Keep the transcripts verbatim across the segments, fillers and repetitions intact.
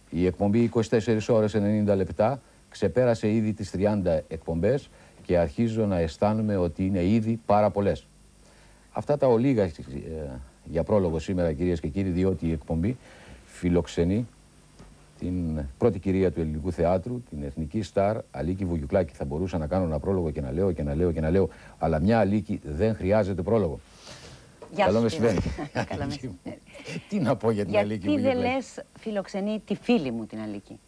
Η εκπομπή είκοσι τέσσερις ώρες ενενήντα λεπτά ξεπέρασε ήδη τις τριάντα εκπομπές και αρχίζω να αισθάνομαι ότι είναι ήδη πάρα πολλές. Αυτά τα ολίγα ε, για πρόλογο σήμερα, κυρίες και κύριοι, διότι η εκπομπή φιλοξενεί την πρώτη κυρία του ελληνικού θεάτρου, την εθνική στάρ Αλίκη Βουγιουκλάκη. Θα μπορούσα να κάνω ένα πρόλογο και να λέω και να λέω και να λέω, αλλά μια Αλίκη δεν χρειάζεται πρόλογο. Καλό μεσημέρι. Τι να πω για την Αλίκη Βουγιουκλάκη. Γιατί δεν λες φιλοξενεί τη φίλη μου την Αλίκη?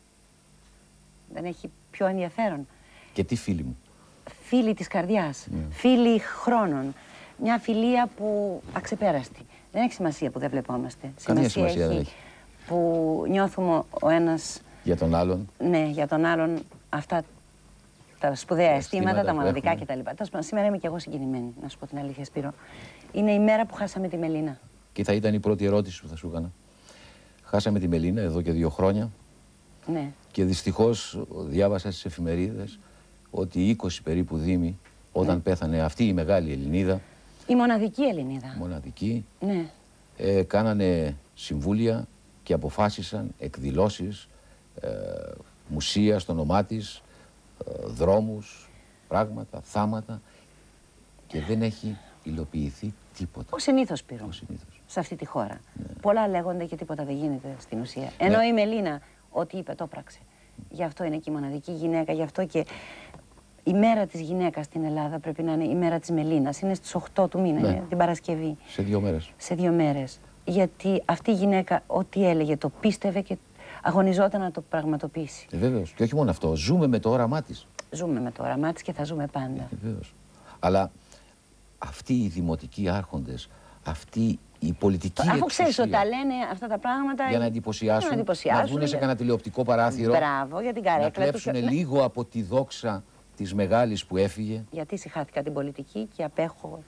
Δεν έχει πιο ενδιαφέρον? Και τι φίλη μου? Φίλη της καρδιάς, mm. φίλη χρόνων. Μια φιλία που αξεπέραστη. Δεν έχει σημασία που δεν βλεπόμαστε. Καμία σημασία, σημασία δεν έχει. Που νιώθουμε ο ένας για τον άλλον. Ναι, για τον άλλον αυτά τα σπουδαία αισθήματα, τα μοναδικά κτλ. Σήμερα είμαι και εγώ συγκινημένη, να σου πω την αλήθεια, Σπύρο. Είναι η μέρα που χάσαμε τη Μελίνα. Και θα ήταν η πρώτη ερώτηση που θα σου έκανα. Χάσαμε τη Μελίνα εδώ και δύο χρόνια. Ναι. Και δυστυχώς διάβασα στις εφημερίδες ότι είκοσι περίπου δήμοι, όταν ναι. πέθανε αυτή η μεγάλη Ελληνίδα. Η μοναδική Ελληνίδα. Μοναδική. Ναι. Ε, κάνανε συμβούλια και αποφάσισαν εκδηλώσεις, ε, μουσεία στο όνομά της, ε, δρόμους, πράγματα, θάματα, και δεν έχει υλοποιηθεί τίποτα. Ο συνήθως, Σπύρο, Ο συνήθως. σε αυτή τη χώρα. Ναι. Πολλά λέγονται και τίποτα δεν γίνεται στην ουσία. Ενώ ναι. η Μελίνα ό,τι είπε το πράξε. Γι' αυτό είναι και η μοναδική γυναίκα, γι' αυτό και η μέρα της γυναίκας στην Ελλάδα πρέπει να είναι η μέρα της Μελίνας. Είναι στις οκτώ του μήνα, ναι. την Παρασκευή. Σε δύο μέρες. Σε δύο μέρες. Γιατί αυτή η γυναίκα ό,τι έλεγε το πίστευε και αγωνιζόταν να το πραγματοποιήσει. Ε, βέβαιως. Και όχι μόνο αυτό. Ζούμε με το όραμά της. Ζούμε με το όραμά της και θα ζούμε πάντα. Ε, βέβαιως. Αλλά αυτοί οι δημοτικοί άρχοντες, αυτοί οι πολιτικοί εξουσία, αφού ξέρεις ότι τα λένε αυτά τα πράγματα για να εντυπωσιάσουν, να, εντυπωσιάσουν, να βγουν σε κανένα τηλεοπτικό παράθυρο. Μπράβο, για την καρέκλα να κλέψουν τους, λίγο από τη δόξα της μεγάλης που έφυγε. Γιατί συχάθηκα την πολιτική και απέχω.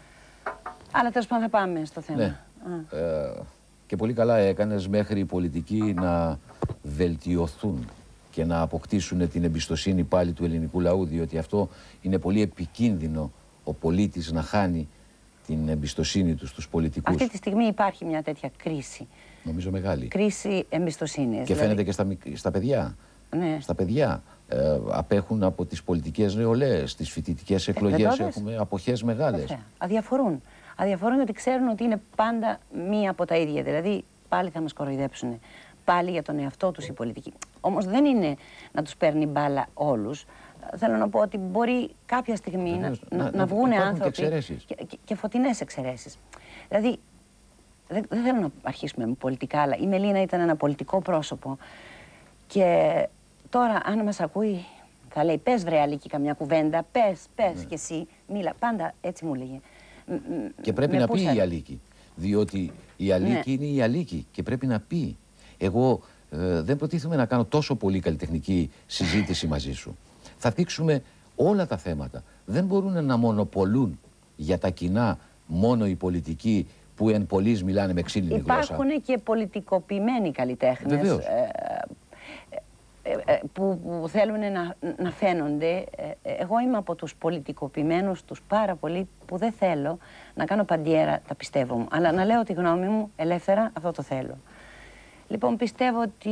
Αλλά τέλος πάντων θα πάμε στο θέμα. Ναι. Ε, και πολύ καλά έκανες μέχρι οι πολιτικοί να βελτιωθούν και να αποκτήσουν την εμπιστοσύνη πάλι του ελληνικού λαού, διότι αυτό είναι πολύ επικίνδυνο, ο πολίτης να χάνει την εμπιστοσύνη του στους πολιτικούς. Αυτή τη στιγμή υπάρχει μια τέτοια κρίση. Νομίζω μεγάλη. Κρίση εμπιστοσύνης. Και δηλαδή... φαίνεται και στα, στα παιδιά. Ναι. Στα παιδιά ε, απέχουν από τις πολιτικές νεολαίες, τις φοιτητικές εκλογές, ε, έχουμε αποχές μεγάλες. Βέβαια. Αδιαφορούν. Αδιαφορούν γιατί ξέρουν ότι είναι πάντα μία από τα ίδια. Δηλαδή πάλι θα μας κοροϊδέψουν. Πάλι για τον εαυτό τους οι πολιτικοί. Όμως δεν είναι να τους παίρνει μπάλα όλους. Θέλω να πω ότι μπορεί κάποια στιγμή να, να, να, να βγουν άνθρωποι και, και, και φωτεινές εξαιρέσεις. Δηλαδή, δεν, δεν θέλω να αρχίσουμε με πολιτικά, αλλά η Μελίνα ήταν ένα πολιτικό πρόσωπο. Και τώρα, αν μας ακούει, θα λέει: πες βρε Αλίκη καμιά κουβέντα, πες, πες ναι. κι εσύ, μίλα. Πάντα έτσι μου έλεγε. Και πρέπει να πει η Αλίκη. Διότι η Αλίκη ναι. είναι η Αλίκη και πρέπει να πει. Εγώ ε, δεν προτίθεμαι να κάνω τόσο πολύ καλλιτεχνική συζήτηση μαζί σου. Θα δείξουμε όλα τα θέματα. Δεν μπορούν να μονοπολούν για τα κοινά μόνο οι πολιτικοί που εν πολλοίς μιλάνε με ξύλινη γλώσσα. Υπάρχουν και πολιτικοποιημένοι καλλιτέχνες. Βεβαίως. Ε, ε, ε, που, που θέλουν να, να φαίνονται. Ε, εγώ είμαι από τους πολιτικοποιημένους, τους πάρα πολύ, που δεν θέλω να κάνω παντιέρα τα πιστεύω μου. Αλλά να λέω τη γνώμη μου ελεύθερα, αυτό το θέλω. Λοιπόν, πιστεύω ότι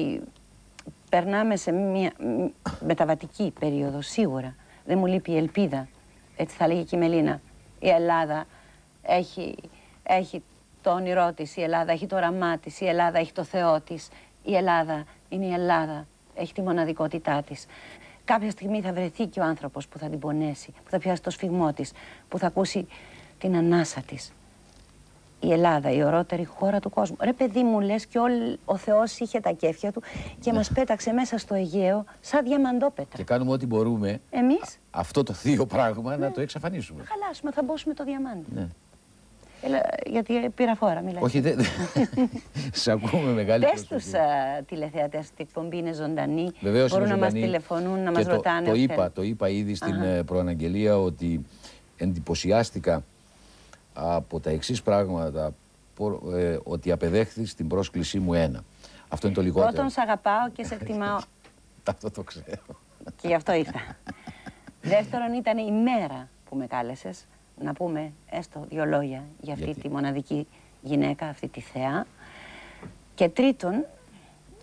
περνάμε σε μια μεταβατική περίοδο, σίγουρα. Δεν μου λείπει η ελπίδα. Έτσι θα λέγει και η Μελίνα. Η Ελλάδα έχει, έχει το όνειρό της, η Ελλάδα έχει το όραμά της, η Ελλάδα έχει το Θεό της. Η Ελλάδα είναι η Ελλάδα, έχει τη μοναδικότητά της. Κάποια στιγμή θα βρεθεί και ο άνθρωπος που θα την πονέσει, που θα πιάσει το σφιγμό της, που θα ακούσει την ανάσα της. Η Ελλάδα, η ωραιότερη χώρα του κόσμου. Ρε παιδί μου, λες και όλ, ο Θεός είχε τα κέφια του και ναι. μας πέταξε μέσα στο Αιγαίο σαν διαμαντόπετρα. Και κάνουμε ό,τι μπορούμε εμείς αυτό το θείο πράγμα ναι. να το εξαφανίσουμε. Να χαλάσουμε, θα μπώσουμε το διαμάντι. Ναι. Έλα, γιατί πήρα φόρα, μιλάει. Όχι, δεν. Σε ακούμε μεγάλη προσοχή. Πες τους τηλεθεατές ότι η εκπομπή είναι ζωντανή. Βεβαίως μπορούν είναι να ζωντανή. μας τηλεφωνούν, να μας το, ρωτάνε. Το είπα, το είπα ήδη στην uh-huh. προαναγγελία ότι εντυπωσιάστηκα από τα εξής πράγματα. Ε, ότι απεδέχθης την πρόσκλησή μου ένα. Αυτό είναι το λιγότερο. Πρώτον, σ' αγαπάω και σε εκτιμάω. Αυτό το ξέρω. Και γι' αυτό ήρθα. Δεύτερον, ήταν η μέρα που με κάλεσες να πούμε έστω δύο λόγια για αυτή Γιατί? τη μοναδική γυναίκα, αυτή τη θεά. Και τρίτον,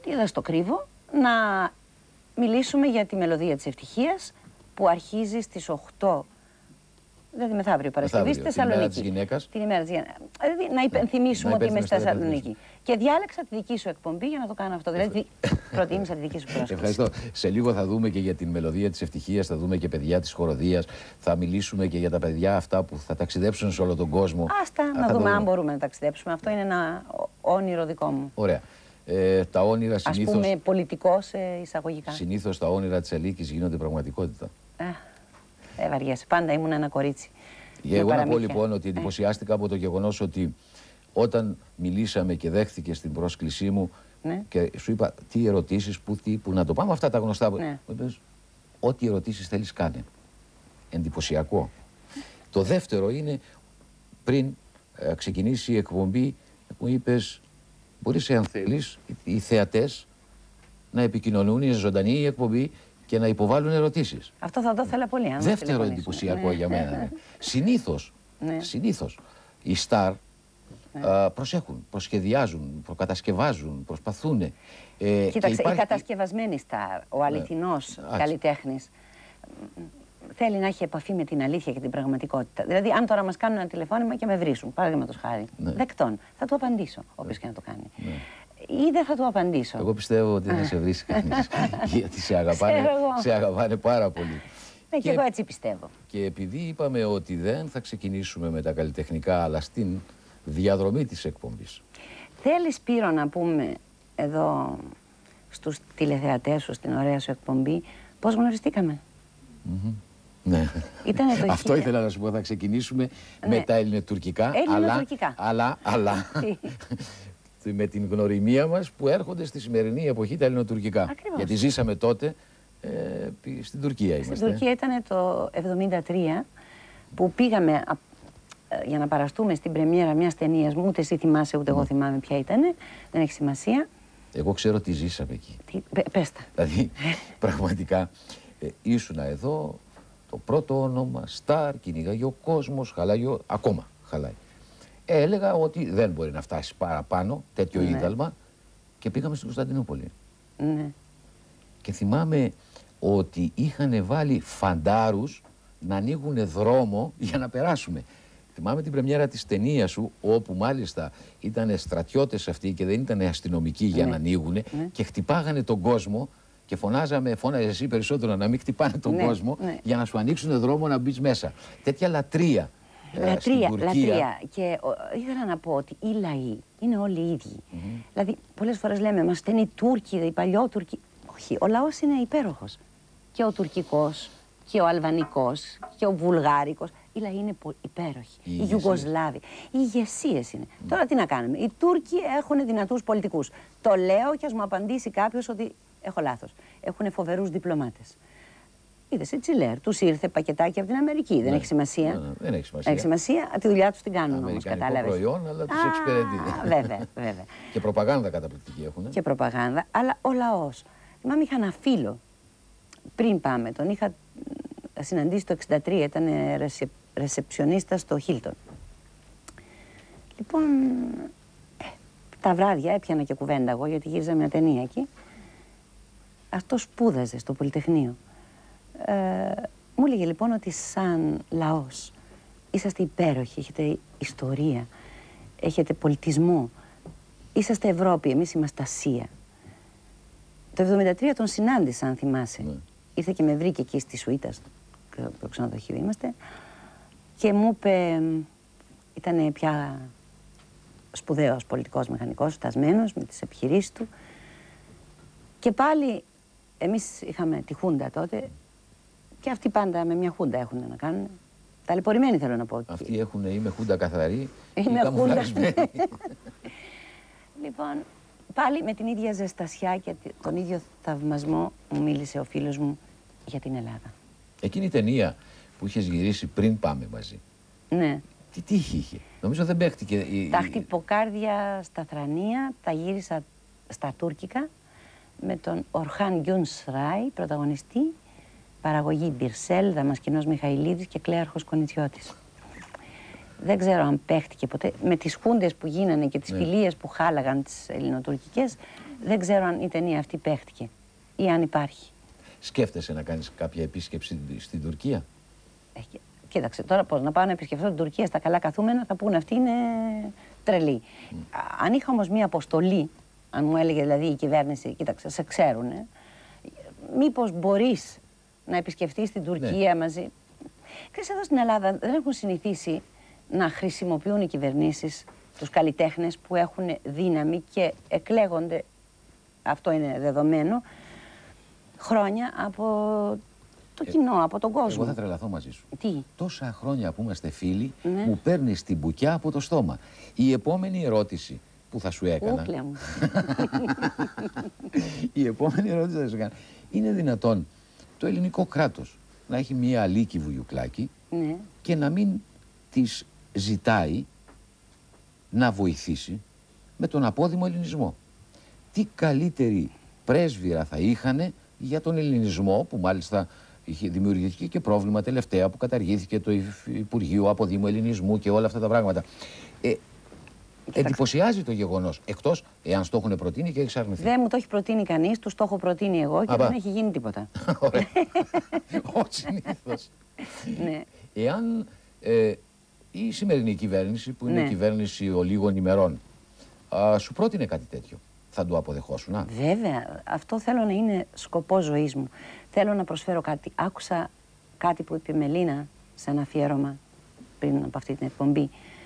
τι δεν στο κρύβω, να μιλήσουμε για τη μελωδία της ευτυχίας που αρχίζει στις οκτώ. Δηλαδή μεθαύριο Παρασκευή στη Θεσσαλονίκη. Την ημέρα της γυναίκας. Την ημέρα της γυναίκας. Δηλαδή να υπενθυμίσουμε ότι είμαι στη Θεσσαλονίκη. Και διάλεξα τη δική σου εκπομπή για να το κάνω αυτό. Δηλαδή προτίμησα τη δική σου πρόσκληση. Ευχαριστώ. Σε λίγο θα δούμε και για την μελωδία της ευτυχίας, θα δούμε και παιδιά της χοροδίας, θα μιλήσουμε και για τα παιδιά αυτά που θα ταξιδέψουν σε όλο τον κόσμο. Άστα, να δούμε αν μπορούμε να ταξιδέψουμε. Αυτό είναι ένα όνειρο δικό μου. Ωραία. Ε, τα όνειρα συνήθως. Ας πούμε πολιτικός ε, εισαγωγικά. Συνήθως τα όνειρα της Ελίκης γίνονται πραγματικότητα. Ε, ε, βαριέσαι. Πάντα ήμουν ένα κορίτσι. Εγώ να πω λοιπόν ότι εντυπωσιάστηκα από το γεγονός ότι όταν μιλήσαμε και δέχτηκε στην πρόσκλησή μου ναι. και σου είπα τι ερωτήσεις, που, τι, που να το πάμε αυτά τα γνωστά. Ναι. Μου είπες, ό,τι ερωτήσεις θέλεις κάνε. Εντυπωσιακό. Το δεύτερο είναι πριν ε, ξεκινήσει η εκπομπή μου είπες μπορείς αν θέλεις οι θεατές να επικοινωνούν, είναι ζωντανή η εκπομπή και να υποβάλουν ερωτήσεις. Αυτό θα το ήθελα πολύ. Αν δεύτερο εντυπωσιακό ναι. για μένα. Ναι. Συνήθως, ναι. συνήθως οι στάρ ναι. α, προσέχουν, προσχεδιάζουν, προκατασκευάζουν, προσπαθούν. Ε, Κοίταξε, υπάρχει... η κατασκευασμένη στάρ, ο αληθινός ναι. καλλιτέχνης, θέλει να έχει επαφή με την αλήθεια και την πραγματικότητα. Δηλαδή, αν τώρα μας κάνουν ένα τηλεφώνημα και με βρίσουν, παραδείγματος χάρη, ναι. δεκτών, θα του απαντήσω, όποιος και να το κάνει. Ναι. Ή δεν θα του απαντήσω. Εγώ πιστεύω ότι θα σε βρει κανείς, γιατί σε αγαπάνε, σε αγαπάνε πάρα πολύ. Ναι, και, και εγώ έτσι πιστεύω. Και επειδή είπαμε ότι δεν θα ξεκινήσουμε με τα καλλιτεχνικά, αλλά στην διαδρομή της εκπομπής. Θέλεις, Σπύρο, να πούμε εδώ στους τηλεθεατές σου, στην ωραία σου εκπομπή, πώς γνωριστήκαμε. Mm-hmm. Ναι. Το Αυτό ήθελα να σου πω, θα ξεκινήσουμε ναι. με τα ελληνοτουρκικά, αλλά, αλλά, αλλά με την γνωριμία μας που έρχονται στη σημερινή εποχή τα ελληνοτουρκικά. Ακριβώς. Γιατί ζήσαμε τότε ε, στην Τουρκία είμαστε. Στην Τουρκία ήταν το εβδομήντα τρία που πήγαμε ε, για να παραστούμε στην πρεμιέρα μιας ταινίας μου, ούτε εσύ θυμάσαι ούτε mm. εγώ θυμάμαι ποια ήταν, δεν έχει σημασία. Εγώ ξέρω τι ζήσαμε εκεί. Τι, πε, πες τα. Δηλαδή πραγματικά ε, ήσουνα εδώ, το πρώτο όνομα, στάρ, κυνηγάγει ο κόσμος, χαλάει ο... ακόμα χαλάει. Ε, έλεγα ότι δεν μπορεί να φτάσει παραπάνω τέτοιο ναι. είδαλμα και πήγαμε στην Κωνσταντινούπολη. Ναι. Και θυμάμαι ότι είχαν βάλει φαντάρους να ανοίγουν δρόμο για να περάσουμε. Θυμάμαι την πρεμιέρα της ταινίας σου, όπου μάλιστα ήταν στρατιώτες αυτοί και δεν ήταν αστυνομικοί για ναι. να ανοίγουν ναι. και χτυπάγανε τον κόσμο και φωνάζαμε, φώναζε εσύ περισσότερο να μην χτυπάνε τον ναι. κόσμο ναι. για να σου ανοίξουν δρόμο να μπεις μέσα. Τέτοια λατρεία. Λατρεία, λατρεία. Και ο, ήθελα να πω ότι οι λαοί είναι όλοι οι ίδιοι. Mm-hmm. Δηλαδή, πολλές φορές λέμε, μας στενεί οι Τούρκοι, οι παλιότουρκοι. Όχι, ο λαός είναι υπέροχος. Και ο τουρκικός, και ο αλβανικός, και ο βουλγάρικος. Οι λαοί είναι υπέροχοι. Οι, οι Ιουγκοσλάβοι. Οι ηγεσίες είναι. Mm. Τώρα τι να κάνουμε. Οι Τούρκοι έχουν δυνατούς πολιτικούς. Το λέω και ας μου απαντήσει κάποιος ότι έχω λάθος. Έχουν φοβερούς διπλωμάτες. Είδες, η Τσιλέρ, τους ήρθε πακετάκι από την Αμερική. Ναι, δεν έχει σημασία. Ναι, ναι, δεν έχει σημασία. Έχει σημασία, τη δουλειά τους την κάνουν όμως, κατάλαβες. Προϊόν, αλλά τους εξυπηρετεί. Βέβαια, βέβαια. Και προπαγάνδα καταπληκτική έχουν. Και προπαγάνδα, αλλά ο λαός. Θυμάμαι, είχα ένα φίλο, πριν πάμε, τον είχα συναντήσει το εξήντα τρία, ήταν ρεσε, ρεσεψιονίστα στο Χίλτον. Λοιπόν, ε, τα βράδια έπιανα και κουβέντα εγώ, γιατί γύριζα μια ταινία εκεί. Αυτό σπούδαζε στο Πολυτεχνείο. Ε, μου έλεγε λοιπόν ότι σαν λαός είσαστε υπέροχοι, έχετε ιστορία, έχετε πολιτισμό, είσαστε Ευρώπη, εμείς είμαστε Ασία. Το εβδομήντα τρία τον συνάντησα, αν θυμάσαι. Ναι. Ήρθε και με βρήκε εκεί στη Σουίτα, στο ξενοδοχείο είμαστε, και μου είπε, ήταν πια σπουδαίος πολιτικός μηχανικός, φτασμένος με τις επιχειρήσεις του, και πάλι εμείς είχαμε τη Χούντα τότε. Και αυτοί πάντα με μια Χούντα έχουν να κάνουν. Ταλαιπωρημένοι θέλω να πω. Αυτοί έχουν, είμαι Χούντα καθαρή. Είμαι Χούντα. Λοιπόν, πάλι με την ίδια ζεστασιά και τον ίδιο θαυμασμό μου μίλησε ο φίλος μου για την Ελλάδα. Εκείνη η ταινία που είχες γυρίσει πριν πάμε μαζί. Ναι. Τι τύχη είχε. Νομίζω δεν παίχτηκε. Η... Τα χτυποκάρδια στα Θρανία τα γύρισα στα τουρκικά με τον Ορχάν Γκιουνσράι, πρωταγωνιστή. Παραγωγή Μπιρσέλ, Δαμασκηνός Μιχαηλίδης και Κλέαρχος Κονιτσιώτης. Δεν ξέρω αν παίχτηκε ποτέ. Με τις χούντες που γίνανε και τις ναι. φιλίες που χάλαγαν τις ελληνοτουρκικές, δεν ξέρω αν η ταινία αυτή παίχτηκε ή αν υπάρχει. Σκέφτεσαι να κάνεις κάποια επίσκεψη στην Τουρκία? Έχει... Κοίταξε, τώρα πώς να πάω να επισκεφθώ την Τουρκία στα καλά καθούμενα, θα πούνε αυτή είναι τρελή. Mm. Αν είχα όμως μία αποστολή, αν μου έλεγε δηλαδή η κυβέρνηση, κοίταξε, σε ξέρουνε, μήπως μπορείς να επισκεφτείς την Τουρκία, ναι, μαζί. Ξέρεις, εδώ στην Ελλάδα δεν έχουν συνηθίσει να χρησιμοποιούν οι κυβερνήσεις τους καλλιτέχνες που έχουν δύναμη και εκλέγονται, αυτό είναι δεδομένο, χρόνια από το κοινό, ε, από τον κόσμο. Εγώ θα τρελαθώ μαζί σου. Τι? Τόσα χρόνια που είμαστε φίλοι, ναι, μου παίρνεις την μπουκιά από το στόμα. Η επόμενη ερώτηση που θα σου έκανα... Ούκλια μου. Η επόμενη ερώτηση που θα σου έκανα. Είναι δυνατόν το ελληνικό κράτος να έχει μία αλίκη Βουγιουκλάκη, ναι, και να μην της ζητάει να βοηθήσει με τον απόδημο ελληνισμό? Τι καλύτερη πρέσβυρα θα είχανε για τον ελληνισμό, που μάλιστα είχε δημιουργηθεί και πρόβλημα τελευταία που καταργήθηκε το Υπουργείο Αποδήμου Ελληνισμού και όλα αυτά τα πράγματα. Ε, εντυπωσιάζει το γεγονός, εκτός εάν στο έχουν προτείνει και έχει αρνηθεί. Δεν μου το έχει προτείνει κανείς, του το έχω προτείνει εγώ και Α, δεν έχει γίνει τίποτα. Ωραία. Όχι συνήθως. Ναι. Εάν ε, η σημερινή κυβέρνηση, που είναι, ναι, κυβέρνηση ολίγων ημερών, α, σου πρότεινε κάτι τέτοιο, θα το αποδεχόσουν? Α? Βέβαια. Αυτό θέλω να είναι σκοπός ζωής μου. Θέλω να προσφέρω κάτι. Άκουσα κάτι που είπε η Μελίνα σε ένα αφιέρωμα πριν από αυτή την εκπομπή.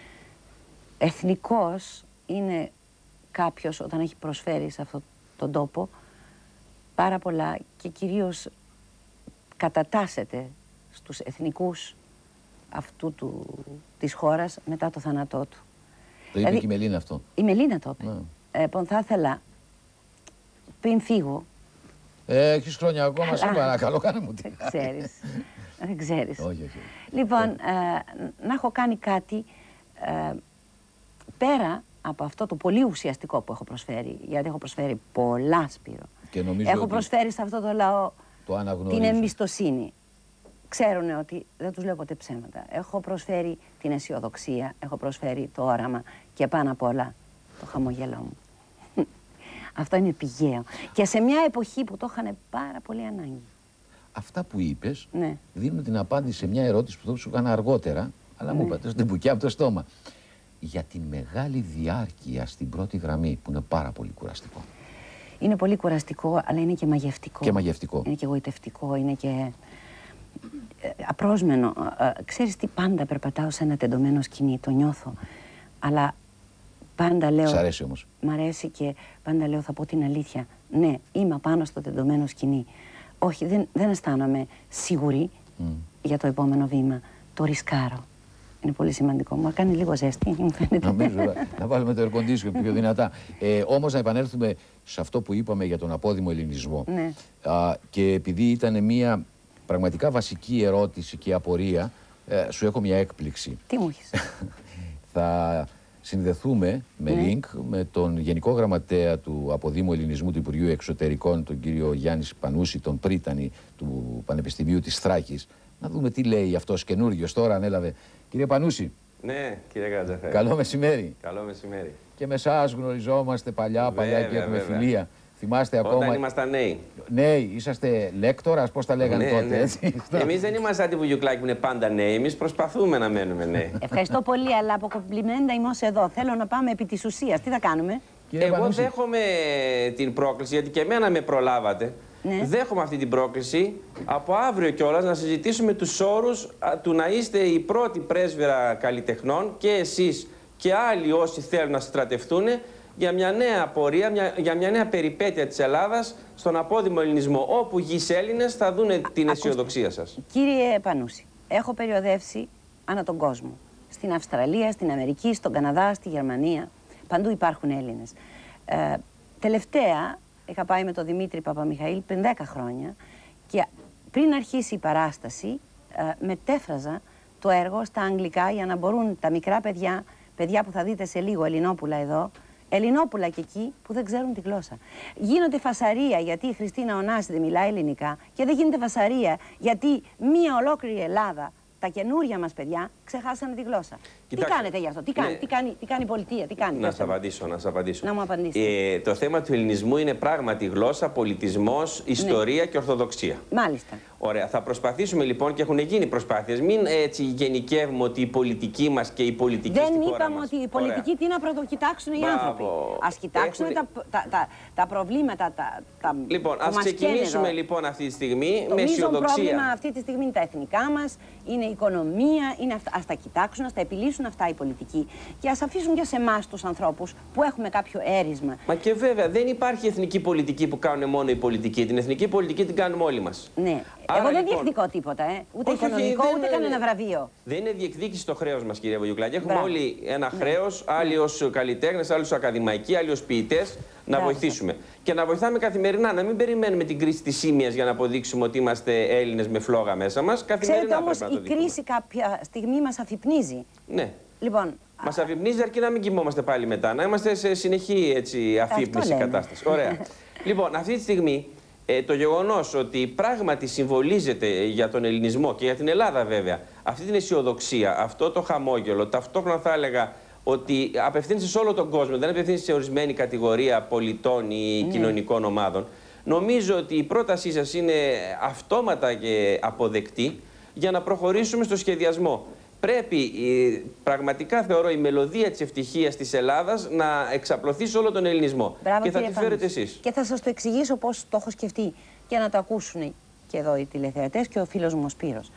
Εθνικός είναι κάποιος όταν έχει προσφέρει σε αυτόν τον τόπο πάρα πολλά και κυρίως κατατάσσεται στους εθνικούς αυτού του, της χώρας μετά το θάνατό του. Το είπε δηλαδή, και η Μελίνα αυτό. Η Μελίνα το είπε. Ε, λοιπόν, θα ήθελα πριν φύγω... Ε, έχεις χρόνια ακόμα, σε παρακαλώ, κάνε μου τι. Δεν ξέρεις. Δεν ξέρεις. Όχι, όχι. Λοιπόν, ε, να έχω κάνει κάτι ε, πέρα από αυτό το πολύ ουσιαστικό που έχω προσφέρει. Γιατί έχω προσφέρει πολλά, Σπύρο. Και νομίζω έχω ότι προσφέρει σε αυτό το λαό το την εμπιστοσύνη. Ξέρουν ότι δεν τους λέω ποτέ ψέματα. Έχω προσφέρει την αισιοδοξία, έχω προσφέρει το όραμα και πάνω απ' όλα το χαμογελό μου. Αυτό είναι πηγαίο. Και σε μια εποχή που το είχαν πάρα πολύ ανάγκη. Αυτά που είπες, ναι, δίνουν την απάντηση σε μια ερώτηση που θα σου έκανα αργότερα, αλλά ναι, μου είπατε στην μπουκιά από το στόμα. Για τη μεγάλη διάρκεια στην πρώτη γραμμή, που είναι πάρα πολύ κουραστικό. Είναι πολύ κουραστικό, αλλά είναι και μαγευτικό. Και μαγευτικό. Είναι και γοητευτικό, είναι και απρόσμενο. Ξέρεις τι, πάντα περπατάω σε ένα τεντωμένο σκηνή, το νιώθω. Αλλά πάντα λέω... Σ' αρέσει όμως? Μ' αρέσει και πάντα λέω, θα πω την αλήθεια. Ναι, είμαι πάνω στο τεντωμένο σκηνή. Όχι, δεν, δεν αισθάνομαι σίγουρη mm. για το επόμενο βήμα. Το ρισκάρω. Είναι πολύ σημαντικό. Μου κάνει λίγο ζέστη, μου φαίνεται. Νομίζω, να βάλουμε το air condition πιο δυνατά. Ε, όμως να επανέλθουμε σε αυτό που είπαμε για τον απόδημο ελληνισμό. Ναι. Α, και επειδή ήταν μια πραγματικά βασική ερώτηση και απορία, ε, σου έχω μια έκπληξη. Τι μου έχεις? Θα συνδεθούμε με ναι. link με τον Γενικό Γραμματέα του Αποδήμου Ελληνισμού του Υπουργείου Εξωτερικών, τον κύριο Γιάννη Πανούση, τον πρίτανη του Πανεπιστημίου της Θράκης. Να δούμε τι λέει αυτός καινούριος τώρα, ανέλαβε. Κύριε Πανούση. Ναι, κύριε Κατζαφέρη. Καλό μεσημέρι. Καλό μεσημέρι. Και με εσάς γνωριζόμαστε παλιά, παλιά βέβαια, και έχουμε βέβαια. φιλία. Θυμάστε Όταν ακόμα. Όταν ήμασταν νέοι. Νέοι, είσαστε λέκτορας, πώς τα λέγανε ναι, τότε, ναι. έτσι. Εμείς δεν είμαστε σαν τη Βουγιουκλάκη που είναι πάντα νέοι. Εμείς προσπαθούμε να μένουμε νέοι. Ευχαριστώ πολύ, αλλά από κομπλιμέντα είμαι ως εδώ. Θέλω να πάμε επί της ουσίας. Τι θα κάνουμε? Κύριε Εγώ Πανούση, δέχομαι την πρόκληση, γιατί και εμένα με προλάβατε. Ναι. Δέχομαι αυτή την πρόκληση από αύριο κιόλας να συζητήσουμε τους όρους του να είστε η πρώτη πρέσβυρα καλλιτεχνών και εσείς και άλλοι όσοι θέλουν να στρατευτούν για μια νέα πορεία, μια, για μια νέα περιπέτεια της Ελλάδας στον απόδημο ελληνισμό, όπου γης Έλληνες θα δουν την αισιοδοξία σας. Κύριε Πανούση, έχω περιοδεύσει ανά τον κόσμο. Στην Αυστραλία, στην Αμερική, στον Καναδά, στη Γερμανία. Παντού υπάρχουν Έλληνες. Ε, τελευταία είχα πάει με τον Δημήτρη Παπαμιχαήλ πριν δέκα χρόνια και πριν αρχίσει η παράσταση ε, μετέφραζα το έργο στα αγγλικά για να μπορούν τα μικρά παιδιά, παιδιά που θα δείτε σε λίγο, Ελληνόπουλα εδώ, Ελληνόπουλα και εκεί που δεν ξέρουν τη γλώσσα. Γίνονται φασαρία γιατί η Χριστίνα Ωνάση δεν μιλάει ελληνικά και δεν γίνεται φασαρία γιατί μία ολόκληρη Ελλάδα, τα καινούρια μας παιδιά, ξεχάσανε τη γλώσσα. Κοιτάξτε, τι κάνετε γι' αυτό, τι κάνει, ναι. τι κάνει, τι κάνει η πολιτεία, τι κάνει. Να σας απαντήσω, να σας απαντήσω. Να μου απαντήσετε. Ε, το θέμα του ελληνισμού είναι πράγματι γλώσσα, πολιτισμός, ιστορία ναι. και ορθοδοξία. Μάλιστα. Ωραία. Θα προσπαθήσουμε λοιπόν και έχουν γίνει προσπάθειες. Μην έτσι γενικεύουμε ότι η πολιτική μας και η πολιτική Δεν στη χώρα είπαμε μας. ότι η πολιτική Ωραία. τι να πρωτοκοιτάξουν οι Μπράβο. άνθρωποι. Ας κοιτάξουν Έχουν... τα, τα, τα, τα προβλήματα, τα, τα Λοιπόν, ας μας ξεκινήσουμε λοιπόν αυτή τη στιγμή το με αισιοδοξία. Το πρόβλημα αυτή τη στιγμή είναι τα εθνικά μας, είναι η οικονομία, είναι αυτά. Ας τα κοιτάξουν, ας τα επιλύσουν αυτά οι πολιτικοί και ας αφήσουν και σε εμάς τους ανθρώπους που έχουμε κάποιο έρισμα. Μα και βέβαια δεν υπάρχει εθνική πολιτική που κάνουν μόνο οι πολιτικοί. Την εθνική πολιτική την κάνουμε όλοι μας. Ναι. Άρα, Εγώ δεν λοιπόν, διεκδικώ τίποτα, ε. ούτε όχι, οικονομικό, όχι, ούτε δεν, κανένα βραβείο. Δεν είναι διεκδίκηση το χρέος μας, κυρία Βουγιουκλάκη. Έχουμε Μπράβο. όλοι ένα Ναι. χρέος, άλλοι ως καλλιτέχνες, άλλοι ως ακαδημαϊκοί, άλλοι ως ποιητές, να Μπράβο. βοηθήσουμε. Και να βοηθάμε καθημερινά, να μην περιμένουμε την κρίση της Σύμιας για να αποδείξουμε ότι είμαστε Έλληνες με φλόγα μέσα μας. Καθημερινά Ξέρετε όμως, πρέπει να η το δείχνουμε. κρίση κάποια στιγμή μας αφυπνίζει. Ναι. Λοιπόν, Μας αφυπνίζει αρκεί να μην κοιμόμαστε πάλι μετά, να είμαστε σε συνεχή έτσι, αφύπνιση λέμε. κατάσταση. Ωραία. Λοιπόν, αυτή τη στιγμή ε, το γεγονός ότι πράγματι συμβολίζεται για τον ελληνισμό και για την Ελλάδα βέβαια αυτή την αισιοδοξία, αυτό το χαμόγελο, ταυτόχρονα θα έλεγα ότι απευθύνεται σε όλο τον κόσμο, δεν απευθύνεται σε ορισμένη κατηγορία πολιτών ή ναι. κοινωνικών ομάδων. Νομίζω ότι η πρότασή σας είναι αυτόματα και αποδεκτή για να προχωρήσουμε στο σχεδιασμό. Πρέπει, πραγματικά θεωρώ, η μελωδία της ευτυχίας της Ελλάδας να εξαπλωθεί σε όλο τον ελληνισμό. Μπράβο, και θα κύριε τη φέρετε Πάνος. εσείς. Και θα σας το εξηγήσω πώς το έχω σκεφτεί και να το ακούσουν και εδώ οι τηλεθεατές και ο φίλος μου ο Σπύρος.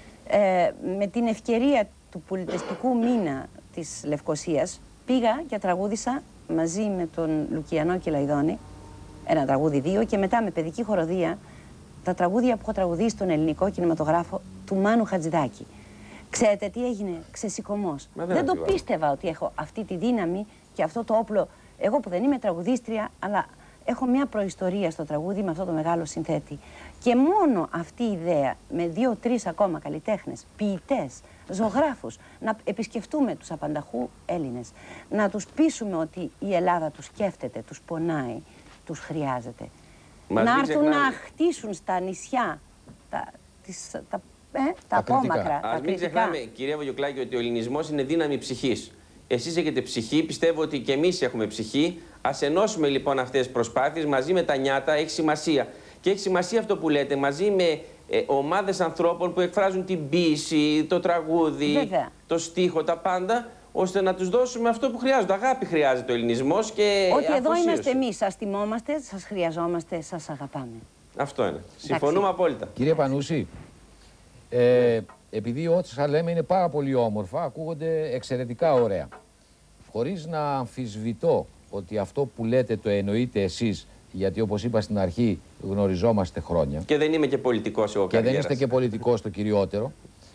Ε, με την ευκαιρία του πολιτιστικού μήνα της Λευκωσίας πήγα και τραγούδισα μαζί με τον Λουκιανό και Λαϊδόνη ένα τραγούδι δύο και μετά με παιδική χοροδία τα τραγούδια που έχω τραγουδήσει στον ελληνικό κινηματογράφο του Μάνου Χατζηδάκη. Ξέρετε τι έγινε, ξεσηκωμός. δεν Δεν το αντιβάλλω. πίστευα ότι έχω αυτή τη δύναμη και αυτό το όπλο. Εγώ που δεν είμαι τραγουδίστρια, αλλά έχω μια προϊστορία στο τραγούδι με αυτό το μεγάλο συνθέτη. Και μόνο αυτή η ιδέα με δύο-τρεις ακόμα καλλιτέχνες, ποιητές, ζωγράφους, να επισκεφτούμε τους απανταχού Έλληνες, να τους πείσουμε ότι η Ελλάδα τους σκέφτεται, τους πονάει, τους χρειάζεται. Μας να μην έρθουν ξεχνάμε. να χτίσουν στα νησιά τα, τις, τα, ε, τα Τα απόμακρα, κριτικά. τα Ας μην κριτικά. ξεχνάμε, κυρία Βουγιουκλάκη, ότι ο ελληνισμός είναι δύναμη ψυχής. Εσείς έχετε ψυχή, πιστεύω ότι και εμείς έχουμε ψυχή. Ας ενώσουμε λοιπόν αυτές τις προσπάθειες μαζί με τα νιάτα, έχει σημασία. Και έχει σημασία αυτό που λέτε, μαζί με ε, ομάδες ανθρώπων που εκφράζουν την ποίηση, το τραγούδι, Βέβαια. το στίχο, τα πάντα, ώστε να τους δώσουμε αυτό που χρειάζονται. Αγάπη χρειάζεται ο ελληνισμός και Ότι εδώ αφοσίωση. είμαστε εμείς, σας τιμόμαστε, σας χρειαζόμαστε, σας αγαπάμε. Αυτό είναι. Συμφωνούμε απόλυτα. Κύριε Πανούση, ε, επειδή όσα λέμε είναι πάρα πολύ όμορφα, ακούγονται εξαιρετικά ωραία. Χωρίς να αμφισβητώ ότι αυτό που λέτε το εννοείτε εσείς, γιατί όπως είπα στην αρχή γνωριζόμαστε χρόνια Και δεν είμαι και πολιτικός εγώ και δεν καριέρας. είστε και πολιτικός το κυριότερο,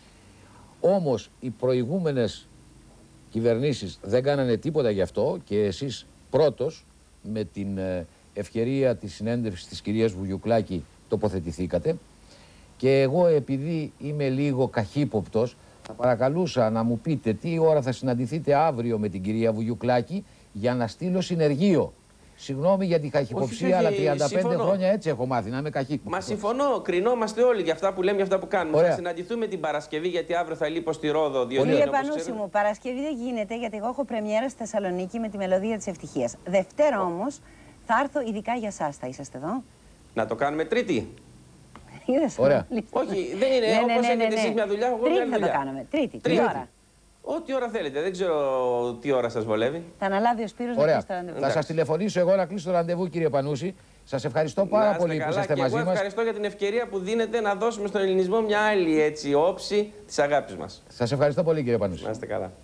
όμως οι προηγούμενες κυβερνήσεις δεν κάνανε τίποτα γι' αυτό και εσείς πρώτος με την ε, ευκαιρία της συνέντευξης της κυρίας Βουγιουκλάκη τοποθετηθήκατε και εγώ επειδή είμαι λίγο καχύποπτος θα παρακαλούσα να μου πείτε τι ώρα θα συναντηθείτε αύριο με την κυρία Βουγιουκλάκη για να στείλω συνεργείο. Συγγνώμη για την καχυποψία, Όχι, όχι, αλλά τριάντα πέντε συμφωνώ. χρόνια έτσι έχω μάθει να είμαι καχύποπτος. Μα συμφωνώ, κρινόμαστε όλοι για αυτά που λέμε, για αυτά που κάνουμε. Ωραία. Θα συναντηθούμε την Παρασκευή, γιατί αύριο θα λείπω στη Ρόδο. Δύο Κύριε μέρες, όπως Πανούση ξέρετε. μου, Παρασκευή δεν γίνεται γιατί εγώ έχω πρεμιέρα στη Θεσσαλονίκη με τη μελωδία της ευτυχίας. Δευτέρα όμως θα έρθω ειδικά για σας. Θα είσαστε εδώ. Να το κάνουμε Τρίτη. Είδες, Ωραία. λοιπόν. Όχι, δεν είναι. Ναι, ναι, Όπως ναι, έχετε ναι, εσείς ναι. μια δουλειά, εγώ μια Τρίτη άλλη θα το δουλειά. κάνουμε. Τρίτη, τι Τρίτη. ώρα. Ό,τι ώρα θέλετε. Δεν ξέρω τι ώρα σας βολεύει. Θα αναλάβει ο Σπύρος να Ωραία. κλείσει το ραντεβού. Θα Εντάξει. σας τηλεφωνήσω εγώ να κλείσω το ραντεβού, κύριε Πανούση. Σας ευχαριστώ πάρα Να είστε πολύ καλά που είστε και μαζί εγώ μας. ευχαριστώ για την ευκαιρία που δίνετε να δώσουμε στον ελληνισμό μια άλλη έτσι, όψη της αγάπης μας. Σας ευχαριστώ πολύ, κύριε Πανούση. Να είστε καλά.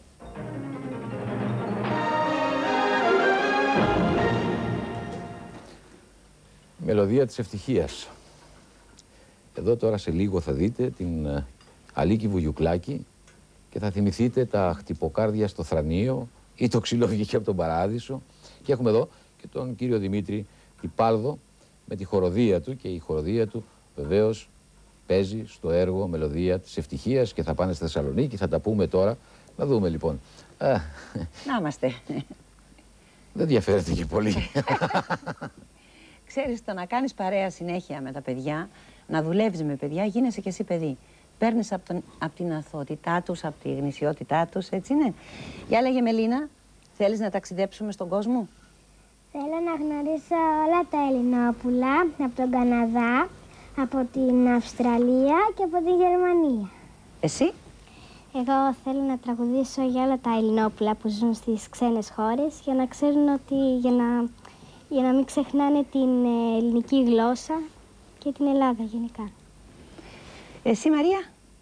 Μελωδία της ευτυχίας. Εδώ τώρα σε λίγο θα δείτε την ε, Αλίκη Βουγιουκλάκη και θα θυμηθείτε τα χτυποκάρδια στο Θρανείο ή το ξύλο βγήκε από τον Παράδεισο. Και έχουμε εδώ και τον κύριο Δημήτρη Τιπάλδο με τη χοροδία του και η χοροδία του βεβαίως παίζει στο έργο Μελωδία της ευτυχίας και θα πάνε στη Θεσσαλονίκη, θα τα πούμε τώρα. Να δούμε λοιπόν. Α, Να είμαστε. δεν διαφέρεται και πολύ. Ξέρεις, το να κάνεις παρέα συνέχεια με τα παιδιά, να δουλεύεις με παιδιά, γίνεσαι και εσύ παιδί. παίρνεις από, τον, από την αθωότητά τους, από τη γνησιότητά τους, έτσι είναι. Για λέγε Μελίνα, θέλεις να ταξιδέψουμε στον κόσμο? Θέλω να γνωρίσω όλα τα Ελληνόπουλα από τον Καναδά, από την Αυστραλία και από την Γερμανία. Εσύ? Εγώ θέλω να τραγουδήσω για όλα τα Ελληνόπουλα που ζουν στις ξένες χώρες για να ξέρουν ότι, για να, για να μην ξεχνάνε την ελληνική γλώσσα και την Ελλάδα γενικά. Εσύ Μαρία?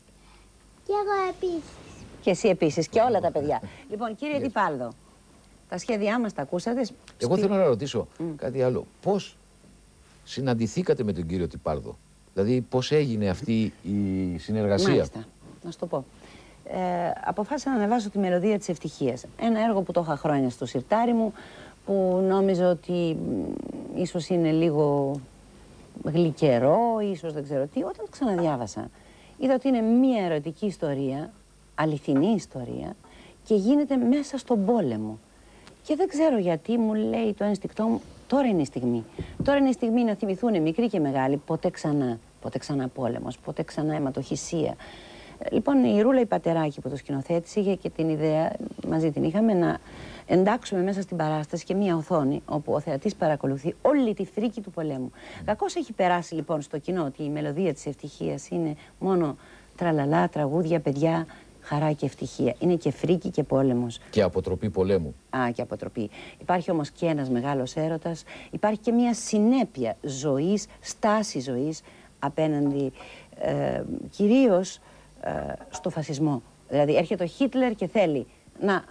Και εγώ επίσης. Και εσύ επίσης και όλα τα παιδιά. Λοιπόν, κύριε Τιπάλδο, τα σχέδιά μας τα ακούσατε? Εγώ Στη... θέλω να ρωτήσω mm. κάτι άλλο. Πώς συναντηθήκατε με τον κύριο Τιπάλδο? Δηλαδή πώς έγινε αυτή η συνεργασία? Μάλιστα, να σου το πω. Ε, αποφάσισα να ανεβάσω τη μελωδία της ευτυχίας. Ένα έργο που το είχα χρόνια στο σιρτάρι μου, που νόμιζα ότι ίσως είναι λίγο γλυκερό, ίσως δεν ξέρω τι. Όταν το ξαναδιάβασα, είδα ότι είναι μία ερωτική ιστορία, αληθινή ιστορία, και γίνεται μέσα στον πόλεμο. Και δεν ξέρω γιατί μου λέει το ένστικτό μου, τώρα είναι η στιγμή. Τώρα είναι η στιγμή να θυμηθούν μικροί και μεγάλοι ποτέ ξανά. Ποτέ ξανά πόλεμος, ποτέ ξανά αιματοχυσία. Λοιπόν, η Ρούλα η Πατεράκη που το σκηνοθέτησε είχε και την ιδέα, μαζί την είχαμε, να εντάξουμε μέσα στην παράσταση και μία οθόνη όπου ο θεατής παρακολουθεί όλη τη φρίκη του πολέμου. Mm. Κακώς έχει περάσει λοιπόν στο κοινό ότι η μελωδία της ευτυχίας είναι μόνο τραλαλά, τραγούδια, παιδιά, χαρά και ευτυχία. Είναι και φρίκη και πόλεμος. Και αποτροπή πολέμου. Α, και αποτροπή. Υπάρχει όμως και ένας μεγάλος έρωτας. Υπάρχει και μία συνέπεια ζωής, στάση ζωής απέναντι ε, κυρίως ε, στο φασισμό. Δηλαδή έρχεται ο Χίτλερ και θέλει να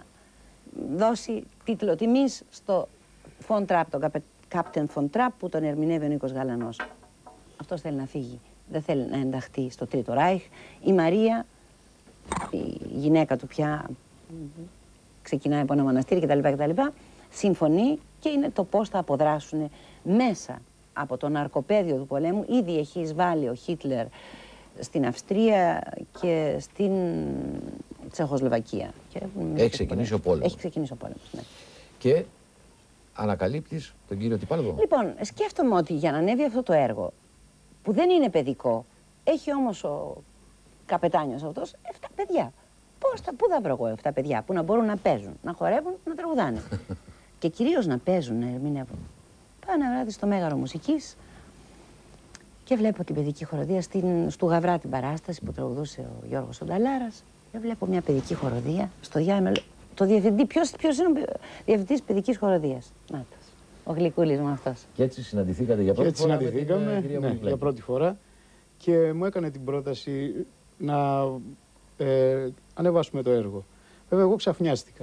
δώσει τίτλο τιμής στο Φον Τραπ, τον Κάπτεν Φον Τραπ, που τον ερμηνεύει ο Νίκος Γαλανός. Αυτός θέλει να φύγει. Δεν θέλει να ενταχθεί στο Τρίτο Ράιχ. Η Μαρία, η γυναίκα του πια, mm-hmm. ξεκινάει από ένα μοναστήρι κτλ, κτλ. Συμφωνεί και είναι το πώς θα αποδράσουν μέσα από το ναρκοπαίδιο του πολέμου. Ήδη έχει εισβάλει ο Χίτλερ στην Αυστρία και στην Τσεχοσλοβακία. Και έχει ξεκινήσει ο πόλεμος. Έχει ξεκινήσει ο πόλεμος, ναι. Και ανακαλύπτεις τον κύριο Τιπάλδο. Λοιπόν, σκέφτομαι ότι για να ανέβει αυτό το έργο, που δεν είναι παιδικό, έχει όμως ο καπετάνιος αυτός εφτά παιδιά. Πώς θα, πού θα βρω εγώ εφτά παιδιά που να μπορούν να παίζουν, να χορεύουν, να τραγουδάνε. Και κυρίως να παίζουν, να ερμηνεύουν. Πάω ένα βράδυ στο Μέγαρο Μουσικής και βλέπω την παιδική χοροδία στην, στου Γαβρά την παράσταση που τραγουδούσε ο Γιώργος Ονταλάρας. Και βλέπω μια παιδική χοροδία στο διάμελο. Το διευθυντή, ποιος, ποιος είναι ο διευθυντής παιδικής χοροδίας? Νάτος, ο γλυκούλης μου αυτός. Και έτσι συναντηθήκατε για πρώτη έτσι φορά? συναντηθήκαμε, με την, ναι, για πρώτη φορά. Και μου έκανε την πρόταση να ε, ανεβάσουμε το έργο. Βέβαια, εγώ ξαφνιάστηκα.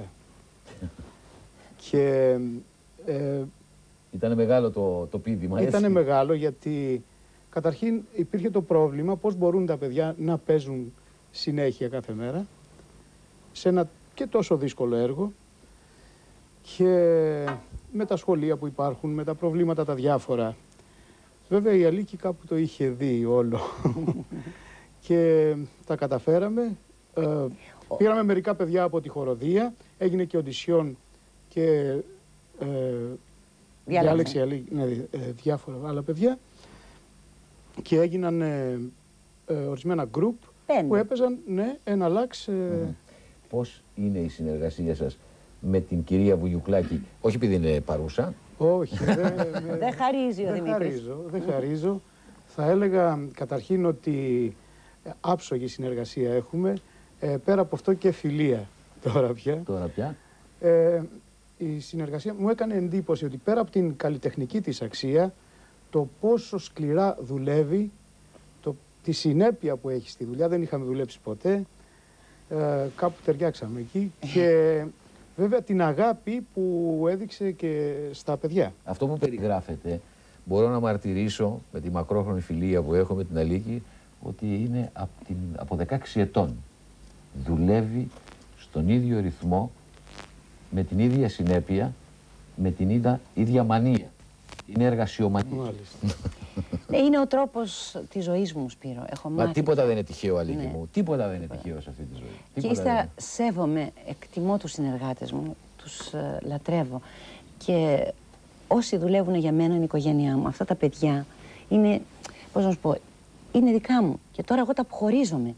και... Ε, Ήτανε μεγάλο το, το πήδημα. Ήτανε μεγάλο γιατί καταρχήν υπήρχε το πρόβλημα πώς μπορούν τα παιδιά να παίζουν συνέχεια κάθε μέρα σε ένα και τόσο δύσκολο έργο, και με τα σχολεία που υπάρχουν, με τα προβλήματα τα διάφορα. Βέβαια η Αλίκη κάπου το είχε δει όλο και τα καταφέραμε. Ε, πήραμε μερικά παιδιά από τη χοροδία, έγινε και οντισιόν και ε, διάλεξε ναι, ε, διάφορα άλλα παιδιά και έγιναν ε, ε, ορισμένα γκρουπ που έπαιζαν ναι, ένα λάξ. Ε... Mm. Πώς είναι η συνεργασία σας με την κυρία Βουγιουκλάκη, όχι επειδή είναι παρούσα? Όχι, δεν δε χαρίζει ο δε Δημήτρης. Χαρίζω, δεν χαρίζω. Θα έλεγα καταρχήν ότι άψογη συνεργασία έχουμε, ε, πέρα από αυτό και φιλία τώρα πια. Τώρα πια. Ε, η συνεργασία μου έκανε εντύπωση ότι πέρα από την καλλιτεχνική της αξία, το πόσο σκληρά δουλεύει, το, τη συνέπεια που έχει στη δουλειά, δεν είχαμε δουλέψει ποτέ, ε, κάπου ταιριάξαμε εκεί και βέβαια την αγάπη που έδειξε και στα παιδιά. Αυτό που περιγράφεται, μπορώ να μαρτυρήσω με τη μακρόχρονη φιλία που έχω με την Αλίκη, ότι είναι από, την, από δεκαέξι ετών. Δουλεύει στον ίδιο ρυθμό, με την ίδια συνέπεια, με την ίδια, ίδια μανία. Είναι εργασιομανία. Είναι ο τρόπος της ζωής μου, Σπύρο. Έχω μάθει. Μα τίποτα δεν είναι τυχαίο, Αλίκη ναι. μου. Τίποτα δεν είναι τυχαίο σε αυτή τη ζωή. Και ύστερα σέβομαι, εκτιμώ τους συνεργάτες μου, τους uh, λατρεύω. Και όσοι δουλεύουν για μένα είναι η οικογένειά μου. Αυτά τα παιδιά είναι, πώς να σου πω, είναι δικά μου. Και τώρα εγώ τα αποχωρίζομαι.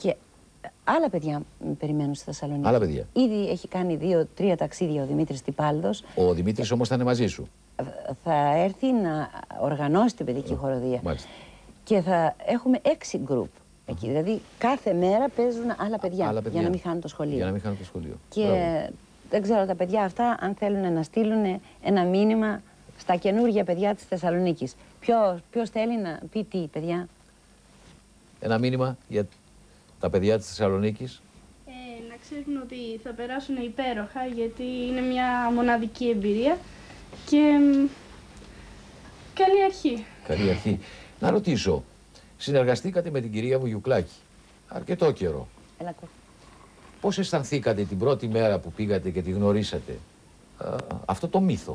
Και άλλα παιδιά με περιμένουν στη Θεσσαλονίκη. Άλλα παιδιά. Ήδη έχει κάνει δύο-τρία ταξίδια ο Δημήτρης Τυπάλδος. Ο Δημήτρης όμως θα είναι μαζί σου. Θα έρθει να οργανώσει την παιδική χοροδία. Μάλιστα. Και θα έχουμε έξι γκρουπ εκεί. Δηλαδή κάθε μέρα παίζουν άλλα παιδιά, άλλα παιδιά. για να μην χάνουν το σχολείο. Για να μην χάνουν το σχολείο. Και Μπράβο. δεν ξέρω τα παιδιά αυτά αν θέλουν να στείλουν ένα μήνυμα στα καινούργια παιδιά της Θεσσαλονίκης. Ποιος, ποιος θέλει να πει τι, παιδιά? Ένα μήνυμα για τα παιδιά της Θεσσαλονίκης. Ε, να ξέρουν ότι θα περάσουν υπέροχα, γιατί είναι μια μοναδική εμπειρία και μ, καλή αρχή. Καλή αρχή. Να ρωτήσω, συνεργαστήκατε με την κυρία Βουγιουκλάκη αρκετό καιρό. Έλα, ακού. Πώς αισθανθήκατε την πρώτη μέρα που πήγατε και τη γνωρίσατε α, αυτό το μύθο?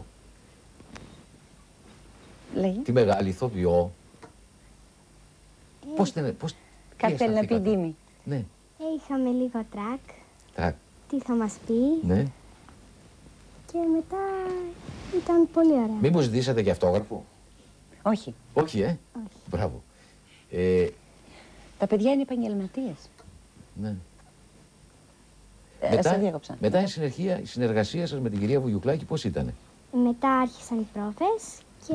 Λέγει. Τη μεγάλη ηθοποιό. Πώς την... Πώς... Κάτι θέλει να πει η Ντίμη. Ναι. Ε, είχαμε λίγο τρακ, Τα... τι θα μας πει ναι. και μετά ήταν πολύ ωραία. Μήπως ζητήσατε και αυτόγραφο? Όχι. Όχι, ε. Όχι. Μπράβο. Ε, Τα παιδιά είναι επαγγελματίες. ναι. Ε, μετά, σε διάκοψα. μετά η, συνεργασία, η συνεργασία σας με την κυρία Βουγιουκλάκη πώς ήτανε? Μετά άρχισαν οι πρόβες και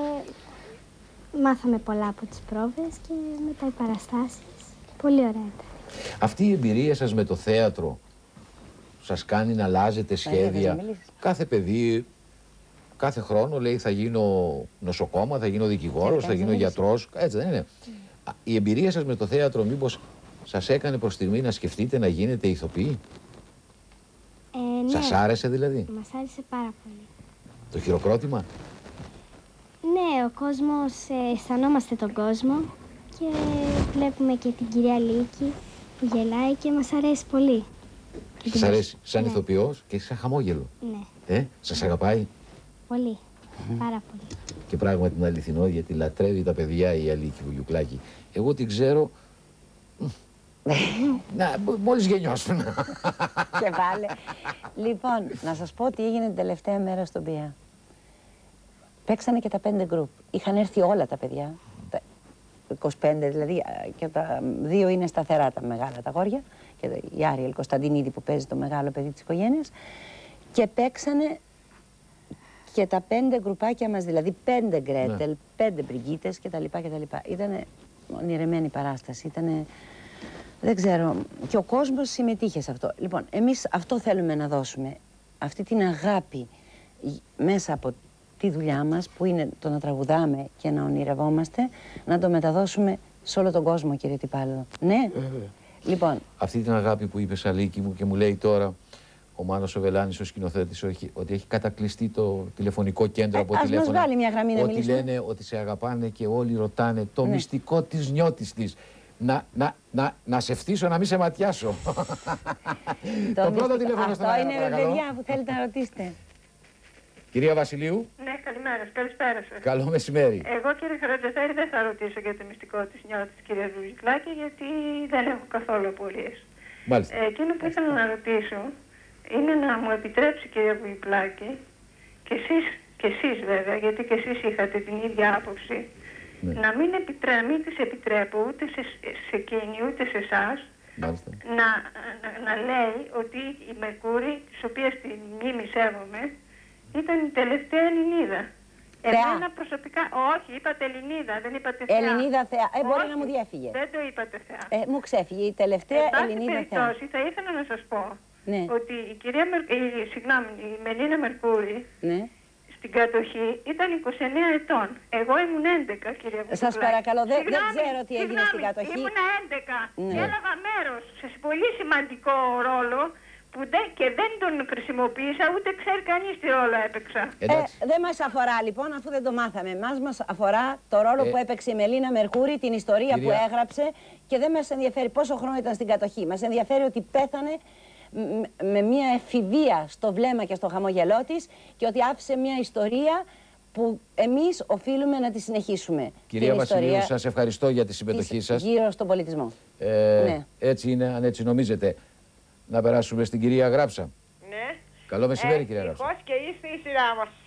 μάθαμε πολλά από τις πρόβες και μετά οι παραστάσεις. Πολύ ωραία ήταν. Αυτή η εμπειρία σας με το θέατρο σας κάνει να αλλάζετε σχέδια? να μιλήσεις. Κάθε παιδί, κάθε χρόνο λέει θα γίνω νοσοκόμα, θα γίνω δικηγόρος, θα γίνω γιατρός. Έτσι δεν είναι? Α, η εμπειρία σας με το θέατρο μήπως σας έκανε προς στιγμή να σκεφτείτε να γίνετε ηθοποιοί? Ε, ναι, Σας άρεσε δηλαδή μας άρεσε πάρα πολύ. το χειροκρότημα? Ναι, ο κόσμος, ε, αισθανόμαστε τον κόσμο και βλέπουμε και την κυρία Λίκη που γελάει και μας αρέσει πολύ. Και Σας την- αρέσει σαν ναι, ηθοποιός και σαν χαμόγελο? Ναι, Ε, σας αγαπάει? πολύ, πάρα πολύ. Και πράγματι είναι αληθινό, γιατί λατρεύει τα παιδιά η Αλίκη Βουγιουκλάκη. Εγώ την ξέρω. Να, μόλις γεννιώσουν. Και βάλε. Λοιπόν, να σας πω τι έγινε την τελευταία μέρα στον ΠΙΑ. Παίξανε και τα πέντε γκρουπ. Είχαν έρθει όλα τα παιδιά. Τα είκοσι πέντε δηλαδή, και τα δύο είναι σταθερά τα μεγάλα τα γόρια. Και η Άριελ Κωνσταντινίδη που παίζει το μεγάλο παιδί της οικογένειας. Και παίξανε και τα πέντε γκρουπάκια μας, δηλαδή πέντε Γκρέτελ, Ναι. πέντε Μπριγκίτες κτλ. Ήτανε ονειρεμένη παράσταση. Ήτανε, δεν ξέρω, και ο κόσμος συμμετείχε σε αυτό. Λοιπόν, εμείς αυτό θέλουμε να δώσουμε. Αυτή την αγάπη μέσα από τη δουλειά μας, που είναι το να τραγουδάμε και να ονειρευόμαστε, να το μεταδώσουμε σε όλο τον κόσμο, κύριε Τυπάλο. Ναι. Λοιπόν, Αυτή την αγάπη που είπες, Αλίκη μου, και μου λέει τώρα ο Μάνος ο Βελάνης, ο σκηνοθέτης, ότι ότι έχει κατακλειστεί το τηλεφωνικό κέντρο Ε, από ας μας τηλέφωνα. βάλει μια γραμμή να ότι μιλήσουμε. λένε ότι σε αγαπάνε και όλοι ρωτάνε το Ναι. μυστικό της νιώτης της. Να, να, να, να σε φτύσω, να μην σε ματιάσω. το πρώτο μυστικό- τηλέφωνο στον αυτό αέρα, είναι, ρε παρακαλώ. παιδιά, που θέλετε να ρωτήσετε. Κυρία Βασιλείου, Ναι, καλημέρα, καλησπέρα σας. καλό μεσημέρι. Εγώ, κύριε Χαρατζαφέρη, δεν θα ρωτήσω για το μυστικό της νιώτης της κυρίας Βουγιουκλάκη, γιατί δεν έχω καθόλου απορίες. Μάλιστα. Ε, εκείνο που ήθελα να ρωτήσω είναι να μου επιτρέψει, κυρία Βουγιουκλάκη, και εσείς, και εσείς βέβαια, γιατί και εσείς είχατε την ίδια άποψη, Ναι. να μην, επιτρέ, μην της επιτρέπω ούτε σε, σε εκείνη ούτε σε εσάς Μάλιστα. να, να, να λέει ότι η Μερκούρη, της οποίας τη μνήμη σέβομαι, ήταν η τελευταία Ελληνίδα. Θεά. Εμένα προσωπικά, όχι, είπατε Ελληνίδα, δεν είπατε Θεά. Ελληνίδα θεά. Ε, μπορεί Όχι, να μου διέφυγε. Δεν το είπατε Θεά. Ε, μου ξέφυγε η τελευταία Εν πάση Ελληνίδα θεά. περιπτώσει, θα ήθελα να σας πω Ναι. ότι η κυρία Μερ... η, συγγνώμη, η Μελίνα Μερκούρη Ναι. στην κατοχή ήταν είκοσι εννέα ετών. Εγώ ήμουν έντεκα, κυρία Βουγιουκλάκη. Σας παρακαλώ, δεν- δεν Συγγνώμη, ξέρω τι έγινε στην συγγνώμη, κατοχή. Ήμουν έντεκα Ναι. και έλαβα μέρος σε πολύ σημαντικό ρόλο που δεν, και δεν τον χρησιμοποίησα, ούτε ξέρει κανείς τι ρόλο έπαιξα. Ε, Εντάξει. δεν μας αφορά λοιπόν, αφού δεν το μάθαμε. Μας μας αφορά το ρόλο Ε, που έπαιξε η Μελίνα Μερκούρη, την ιστορία κυρία- που έγραψε, και δεν μας ενδιαφέρει πόσο χρόνο ήταν στην κατοχή. Μας ενδιαφέρει ότι πέθανε μ- με μια εφηβεία στο βλέμμα και στο χαμογελό της, και ότι άφησε μια ιστορία που εμείς οφείλουμε να τη συνεχίσουμε. Κυρία Την Βασιλείου, ιστορία σας ευχαριστώ για τη συμμετοχή της σας. γύρω στον πολιτισμό. Ε, Ναι. Έτσι είναι, αν έτσι νομίζετε. Να περάσουμε στην κυρία Γράψα. Ναι. Καλό μεσημέρι, Ε, κυρία Γράψα. ευτυχώς και είστε η σειρά μας.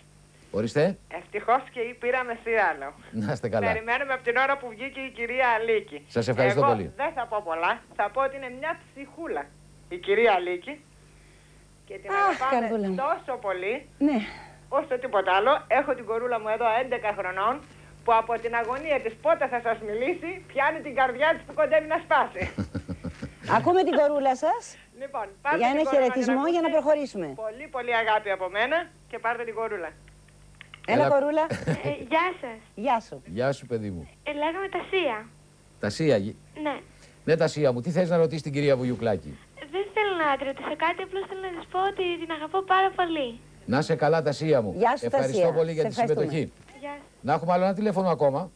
Ορίστε. Ευτυχώς και πήραμε άλλο. Να είστε καλά. Περιμένουμε από την ώρα που βγήκε η κυρία Αλίκη. Σας ευχαριστώ Εγώ πολύ. δεν θα πω πολλά. Θα πω ότι είναι μια ψυχούλα η κυρία Αλίκη. Και την αγαπάμε τόσο πολύ. Ναι. Όσο τίποτα άλλο. Έχω την κορούλα μου εδώ έντεκα χρονών. Που από την αγωνία της πότε θα σας μιλήσει, πιάνει την καρδιά της που κοντεύει να σπάσει. Ακούμε την κορούλα σας. Λοιπόν, για ένα χαιρετισμό για να προχωρήσουμε. Πολύ πολύ αγάπη από μένα και πάρτε την κορούλα. Έλα, Έλα κορούλα. Ε, γεια σας. Γεια σου. Γεια σου, παιδί μου. Ε, λέγαμε Τασία. Τασία. Ναι. Ναι, Τασία μου, τι θες να ρωτήσεις την κυρία Βουγιουκλάκη? Δεν θέλω να τη ρωτήσω κάτι, απλώς θέλω να της πω ότι την αγαπώ πάρα πολύ. Να σε καλά, Τασία μου. Γεια σου, Ευχαριστώ Τασία. πολύ για σε τη συμμετοχή. Γεια. Να έχουμε άλλο ένα τηλέφωνο ακόμα.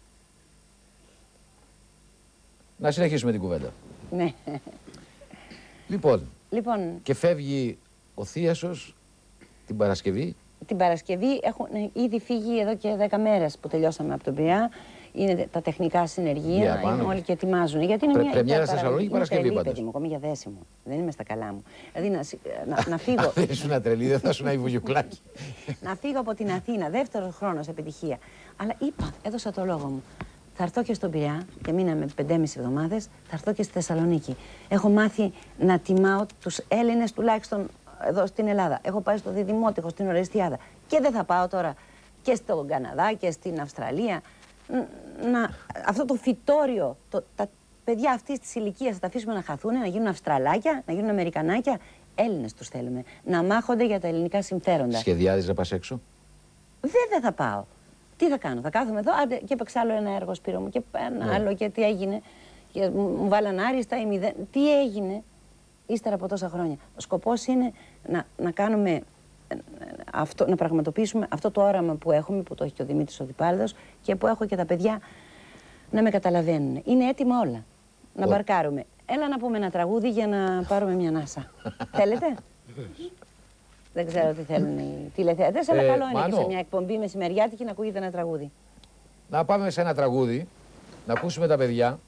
Να συνεχίσουμε την κουβέντα. Ναι. Λοιπόν, λοιπόν, και φεύγει ο Θίασος την Παρασκευή. Την Παρασκευή έχουν ήδη φύγει εδώ και δέκα μέρες που τελειώσαμε από τον Πειραιά. Είναι τα τεχνικά συνεργεία, yeah, είναι όλοι και ετοιμάζουν. Γιατί είναι Πρε, μια πρεμιέρα στη Θεσσαλονίκη Παρασκευή πάντως. Παιδί μου, ακόμη για δέσιμο. Δεν είμαι στα καλά μου. Δηλαδή να, να, να φύγω. Αν δεν ήσουν τρελή, δεν θα ήσουν η Βουγιουκλάκη. Να φύγω από την Αθήνα, δεύτερο χρόνο επιτυχία. Αλλά είπα, έδωσα το λόγο μου. Θα έρθω και στον Πειραιά και μείναμε πεντέμισι εβδομάδες. Θα έρθω και στη Θεσσαλονίκη. Έχω μάθει να τιμάω τους Έλληνες τουλάχιστον εδώ στην Ελλάδα. Έχω πάει στο Διδημότυχο, στην Ορεστιάδα. Και δεν θα πάω τώρα και στον Καναδά και στην Αυστραλία. Να, αυτό το φυτόριο, το, τα παιδιά αυτής της ηλικίας θα τα αφήσουμε να χαθούν, να γίνουν Αυστραλάκια, να γίνουν Αμερικανάκια. Έλληνες τους θέλουμε. Να μάχονται για τα ελληνικά συμφέροντα. Σχεδιάζεις να πας έξω? Δεν θα πάω. Τι θα κάνω, θα κάθομαι εδώ, άντε, και έπαιξα άλλο ένα έργο, Σπύρο μου, και ένα ναι. άλλο, και τι έγινε. Και μου βάλαν άριστα ή μηδέν. Τι έγινε ύστερα από τόσα χρόνια. Ο σκοπός είναι να, να κάνουμε, αυτό, να πραγματοποιήσουμε αυτό το όραμα που έχουμε, που το έχει και ο Δημήτρης ο Διπάλδος και που έχω και τα παιδιά να με καταλαβαίνουν. Είναι έτοιμα όλα. Να μπαρκάρουμε. Έλα να πούμε ένα τραγούδι για να πάρουμε μια ανάσα. Θέλετε? Δεν ξέρω τι θέλουν οι τηλεθεατές, αλλά ε, καλό είναι και σε μια εκπομπή μεσημεριάτικη να ακούγεται ένα τραγούδι. Να πάμε σε ένα τραγούδι, να ακούσουμε τα παιδιά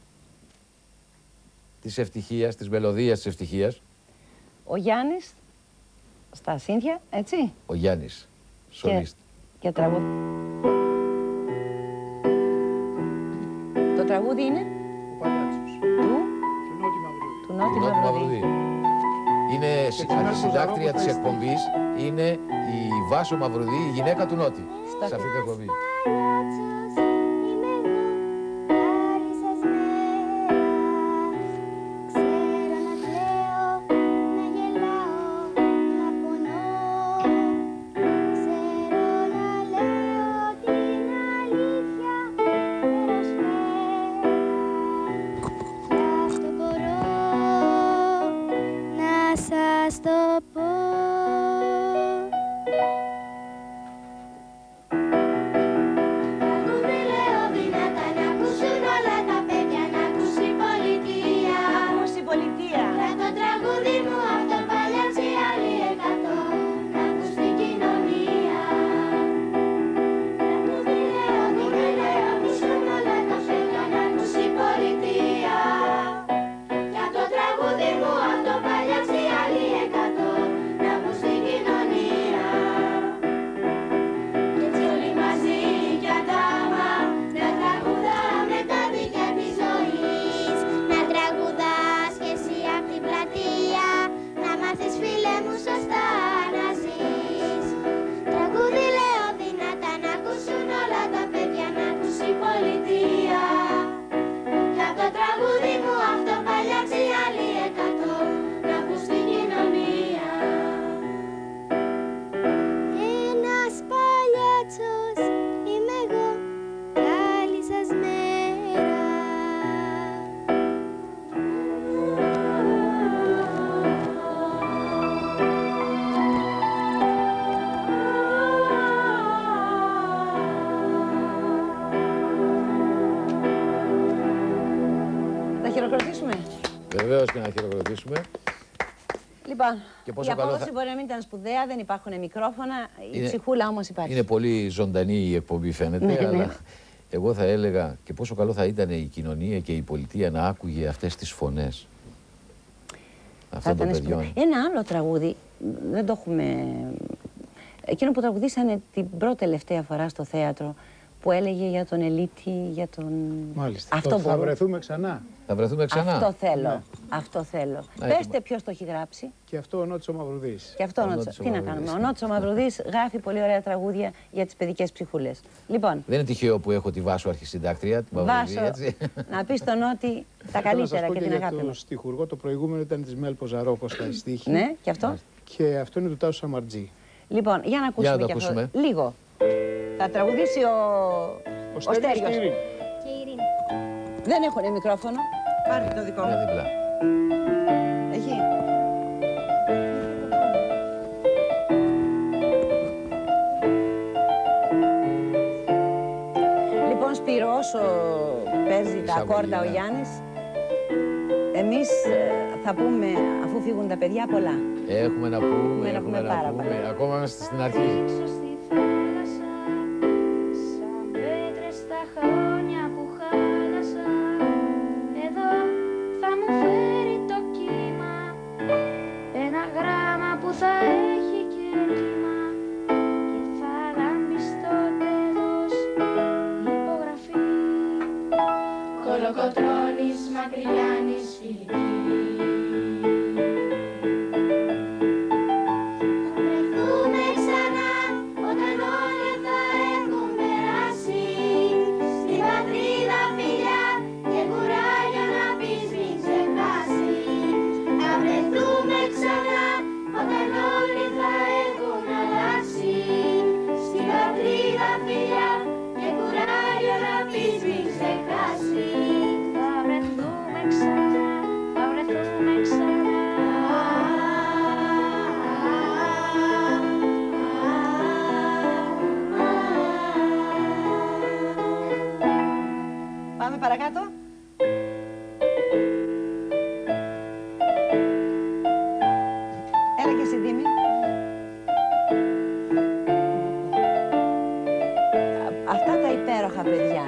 της ευτυχίας, της μελωδίας της ευτυχίας. Ο Γιάννης στα σύνθια, έτσι. Ο Γιάννης, σολίστ. Και, και τραγούδι. Το τραγούδι είναι ο Παλιάτσος. Του, του Νότι Μαυρουδί. Μαυρουδί. Είναι συντάκτρια της εκπομπής, είναι η Βάσο Μαυρουδί, η γυναίκα του Νότι. Σε αυτή την εκπομπή. Βεβαίως και να χειροκροτήσουμε. Λοιπόν, και η απόδοση θα... μπορεί να μην ήταν σπουδαία, δεν υπάρχουν μικρόφωνα, είναι... η ψυχούλα όμως υπάρχει. Είναι πολύ ζωντανή η εκπομπή φαίνεται, ναι, αλλά ναι. εγώ θα έλεγα και πόσο καλό θα ήταν η κοινωνία και η πολιτεία να άκουγε αυτές τις φωνές αυτών των παιδιών. Ένα άλλο τραγούδι, δεν το έχουμε εκείνο που τραγουδήσανε την πρώτη τελευταία φορά στο θέατρο, που έλεγε για τον Ελίτη, για τον... Μάλιστα. Αυτό το, θα μπορούμε. βρεθούμε ξανά. Θα βρεθούμε ξανά. Αυτό θέλω. Ναι. Αυτό θέλω. Να, Πέστε ποιος το έχει γράψει. Και αυτό ο Νότης ο Μαυρουδής. Και αυτό ο Ο Νότης. Νότης ο Τι να Μαυρουδής. κάνουμε. Ο Νότης ο Μαυρουδής γράφει πολύ ωραία τραγούδια για τις παιδικές ψυχούλες. Λοιπόν, Δεν είναι τυχαίο που έχω τη Βάσο αρχισυντάκτρια, την Μαυρουδή, Βάσο, έτσι. να πεις στον Νότη τα Θέλω να σας καλύτερα πω και την για αγάπη το μας. στιχουργό, το προηγούμενο ήταν της Μέλ Ποζαρόκο στα στίχη. Ναι, και αυτό. Και αυτό είναι του Τάσου Σαμαρτζή. Λοιπόν, για να ακούσουμε να το και αυτό. ακούσουμε. Λίγο. Θα τραγουδήσει ο, Ο ο Στέλιος. και η Ειρήνη. Και η Ειρήνη. Δεν έχουν μικρόφωνο. Πάρτε το δικό Είναι μου. δίπλα. Έχει. Λοιπόν, Σπύρο, όσο παίζει τα Εισαγωγή, ακόρτα ο ναι. Γιάννης, εμείς ε, θα πούμε, αφού φύγουν τα παιδιά, πολλά. Έχουμε να πούμε, να έχουμε πούμε να πάρα πούμε. πολλά. Ακόμα είμαστε στην αρχή. Έξω στη θάλασσα, σαν πέτρες τα χρόνια που χάλασα, εδώ θα μου φέρει το κύμα ένα γράμμα που θα έχει και ρήμα και θα λάμπει στο τέλος υπογραφή. Κολοκοτρώνης, Μακρυγιάννης, Φιλιππή. Βρεθούμε ξανά όταν όλοι θα έχουν περάσει, στην πατρίδα φιλιά και κουράγιο να πεις μην ξεχάσει. Θα βρεθούμε ξανά όταν όλοι θα έχουν αλλάξει, στην πατρίδα φιλιά και κουράγιο να πεις μην ξεχάσει. Θα βρεθούμε ξανά, θα βρεθούμε ξανά. Πάμε παρακάτω. Έλα και εσύ, Δήμη. Α- Αυτά τα υπέροχα παιδιά,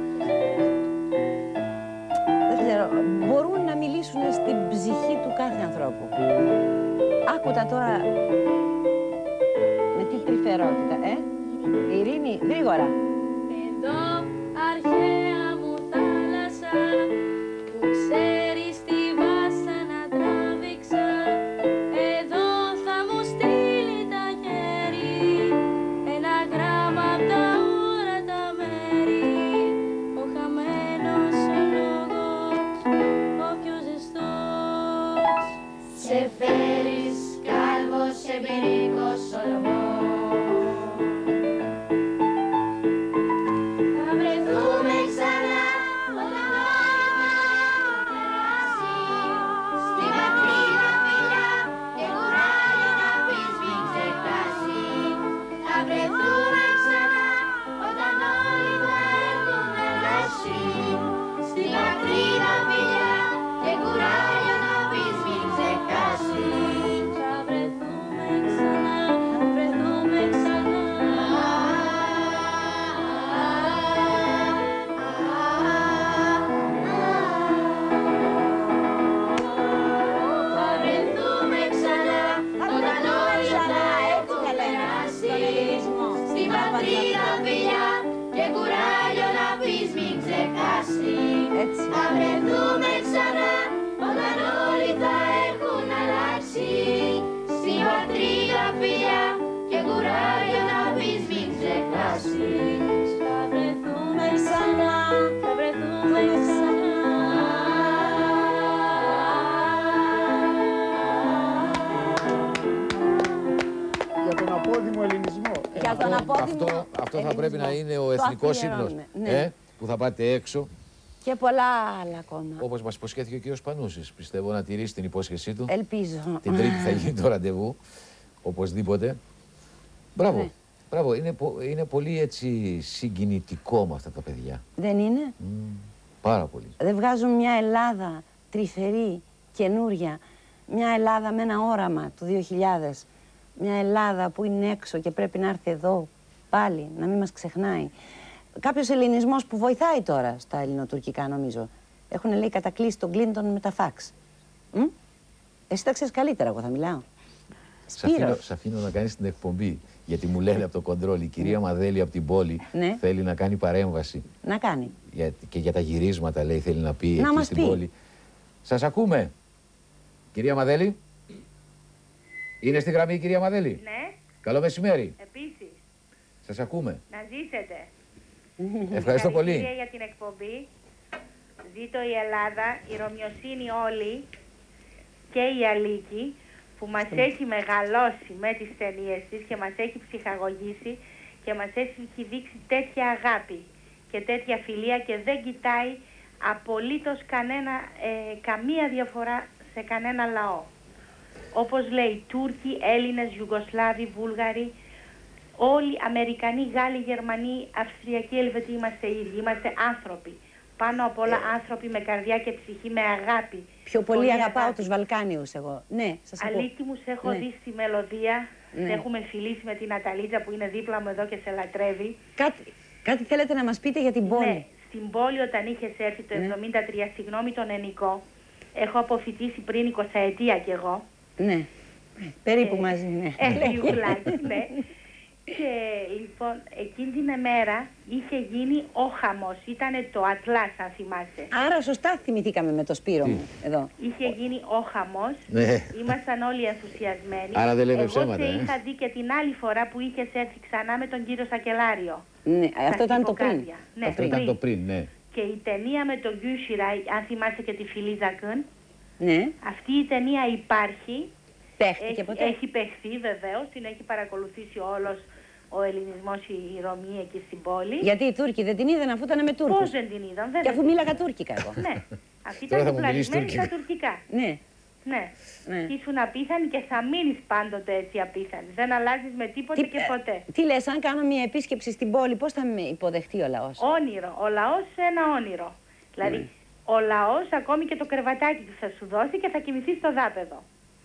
δεν ξέρω, μπορούν να μιλήσουν στην ψυχή του κάθε ανθρώπου. Άκου τα τώρα με τι τρυφερότητα, ε. Ειρήνη, γρήγορα. Εδώ αρχαία μου θάλασσα που ξέρεις τη βάσανα τράβηξα, εδώ θα μου στείλει τα χέρι ένα γράμμα απ' τα όρατα μέρη, ο χαμένος ο λόγος, ο πιο ζεστός. Σε φέρεις κάλβος, εμπειρικός Σολομών. Θα βρεθούμε ξανά όταν όλοι θα έχουν περάσει, στην πατρίδα φιλιά και κουράγιο να πεις μην ξεχάσει. Θα βρεθούμε ξανά όταν όλοι θα έχουν περάσει, στην πατρίδα φιλιά και κουράγιο να πεις μην ξεχάσει. Θα βρεθούμε ξανά, θα βρεθούμε ξανά. Θα βρεθούμε ξανά όταν όλοι θα έχουν περάσει, στην πατρίδα φιλιά και κουράγιο να πεις μην ξεχάσει. Έτσι. Θα βρεθούμε ξανά όταν όλοι θα έχουν αλλάξει, στην πατρίδα φιλιά και κουράγιο να πεις μην ξεχάσει. Θα βρεθούμε ξανά, θα βρεθούμε Για τον απόδημο ελληνισμό. Ε, Για τον απόδημο Αυτό, αυτό θα πρέπει να ελληνισμό. είναι ο Το εθνικός ύμνος. αφιερώνουμε, ναι. Ε, που θα πάτε έξω, Και πολλά άλλα ακόμα. όπως μας υποσχέθηκε ο κύριος Πανούσης. Πιστεύω να τηρήσει την υπόσχεσή του. Ελπίζω. Την Τρίτη θα γίνει το ραντεβού, οπωσδήποτε. Μπράβο. Ναι. Μπράβο. Είναι, πο- είναι πολύ έτσι συγκινητικό με αυτά τα παιδιά. Δεν είναι. Μμ, πάρα πολύ. Δεν βγάζουν μια Ελλάδα τρυφερή, καινούρια. Μια Ελλάδα με ένα όραμα του δύο χιλιάδες. Μια Ελλάδα που είναι έξω και πρέπει να έρθει εδώ πάλι, να μην μας ξεχνάει. Κάποιος ελληνισμός που βοηθάει τώρα στα ελληνοτουρκικά, νομίζω. Έχουν, λέει, κατακλείσει τον Κλίντον με τα φάξ. Μ? Εσύ τα ξέρεις καλύτερα, εγώ θα μιλάω. Σ' αφήνω, Σπύρος. σ' αφήνω να κάνεις την εκπομπή. Γιατί μου λένε από το κοντρόλ, η κυρία Μαδέλη από την πόλη ναι. θέλει να κάνει παρέμβαση. Να κάνει. Για, και για τα γυρίσματα, λέει, θέλει να πει να εκεί μας στην πει. πόλη. Σας ακούμε. Κυρία Μαδέλη. Είναι στη γραμμή η κυρία Μαδέλη. Ναι. Καλό μεσημέρι. Επίσης. Σας ακούμε. Να ζήσετε. Ευχαριστώ πολύ. Ευχαριστώ για την εκπομπή. Ζήτω η Ελλάδα, η Ρωμιοσύνη όλη και η Αλίκη που μας έχει μεγαλώσει με τις ταινίες της και μας έχει ψυχαγωγήσει και μας έχει δείξει τέτοια αγάπη και τέτοια φιλία και δεν κοιτάει απολύτως κανένα, ε, καμία διαφορά σε κανένα λαό. Όπως λέει Τούρκοι, Έλληνες, Ιουγκοσλάβοι, Βούλγαροι, όλοι Αμερικανοί, Γάλλοι, Γερμανοί, Αυστριακοί, Ελβετοί είμαστε ίδιοι, είμαστε άνθρωποι. Πάνω απ' όλα άνθρωποι με καρδιά και ψυχή, με αγάπη. Πιο πολύ, πολύ αγαπάω αγάπη. τους Βαλκάνιους εγώ. Ναι, σας ακούω. Αλίκη μου, σε έχω ναι. δει στη μελωδία, ναι. σε έχουμε φιλήσει με την Ναταλίτσα που είναι δίπλα μου εδώ και σε λατρεύει. Κάτι, κάτι θέλετε να μας πείτε για την πόλη. Ναι, στην πόλη όταν είχες έρθει το ναι. εβδομήντα τρία, συγγνώμη τον Ενικό, έχω αποφοιτήσει πριν εικοσαετία κι εγώ. Ναι, περίπου ε, μαζί, ναι. Ε, Ιουλάκη, ναι. Και λοιπόν, εκείνη την ημέρα είχε γίνει ο χαμός. Ήτανε το Ατλάς, αν θυμάσαι. Άρα σωστά θυμηθήκαμε με το Σπύρο μου, εδώ. Είχε γίνει ο χαμός. Ναι. Ήμασταν όλοι ενθουσιασμένοι. Άρα δεν λέμε Εγώ ψέματα, σε ε. είχα δει και την άλλη φορά που είχες έρθει ξανά με τον κύριο Σακελάριο. Ναι, αυτό ήταν το πριν. Ναι, αυτό ήταν το πριν, ναι. Και η ταινία με τον Γκιούσιρα, αν θυμάσαι και τη Φιλίζα Κουν. Ναι. Αυτή η ταινία υπάρχει. Παίχτηκε έχει, ποτέ. έχει παιχθεί βεβαίως, την έχει παρακολουθήσει όλος ο ελληνισμός, η Ρωμή εκεί στην πόλη. Γιατί οι Τούρκοι δεν την είδαν αφού ήταν με Τούρκους. Πώς δεν την είδαν, δεν Και αφού μίλαγα τουρκικά εγώ. Ναι, αυτή Τώρα ήταν θα μου μιλήσει διπλασμένη στα τουρκικά. τουρκικά. Ναι. Ναι. Ναι. Και ήσουν απίθανη και θα μείνεις πάντοτε έτσι απίθανη. Δεν αλλάζεις με τίποτε Τι, και ποτέ. τι λες, αν κάνω μια επίσκεψη στην πόλη, πώς θα με υποδεχτεί ο λαός. Όνειρο. Ο λαός σε ένα όνειρο. Δηλαδή, Ναι. ο λαός ακόμη και το κρεβατάκι του θα σου δώσει και θα κοιμηθεί στο δάπεδο.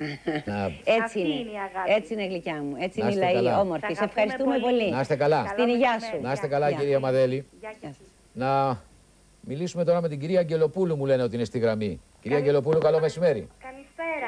Έτσι Αυτή είναι. είναι η αγάπη. Έτσι είναι γλυκιά μου. Έτσι Να είναι η είστε λαή, καλά. όμορφη. Σ' Σε αγαπούμε ευχαριστούμε πολύ. πολύ. Να είστε καλά. Στην υγειά σου. Να είστε καλά, Γεια. κυρία Μαδέλη. Γεια και εσείς. Να μιλήσουμε τώρα με την κυρία Αγγελοπούλου, μου λένε ότι είναι στη γραμμή. Κυρία Αγγελοπούλου, καλό μεσημέρι. Καλησπέρα.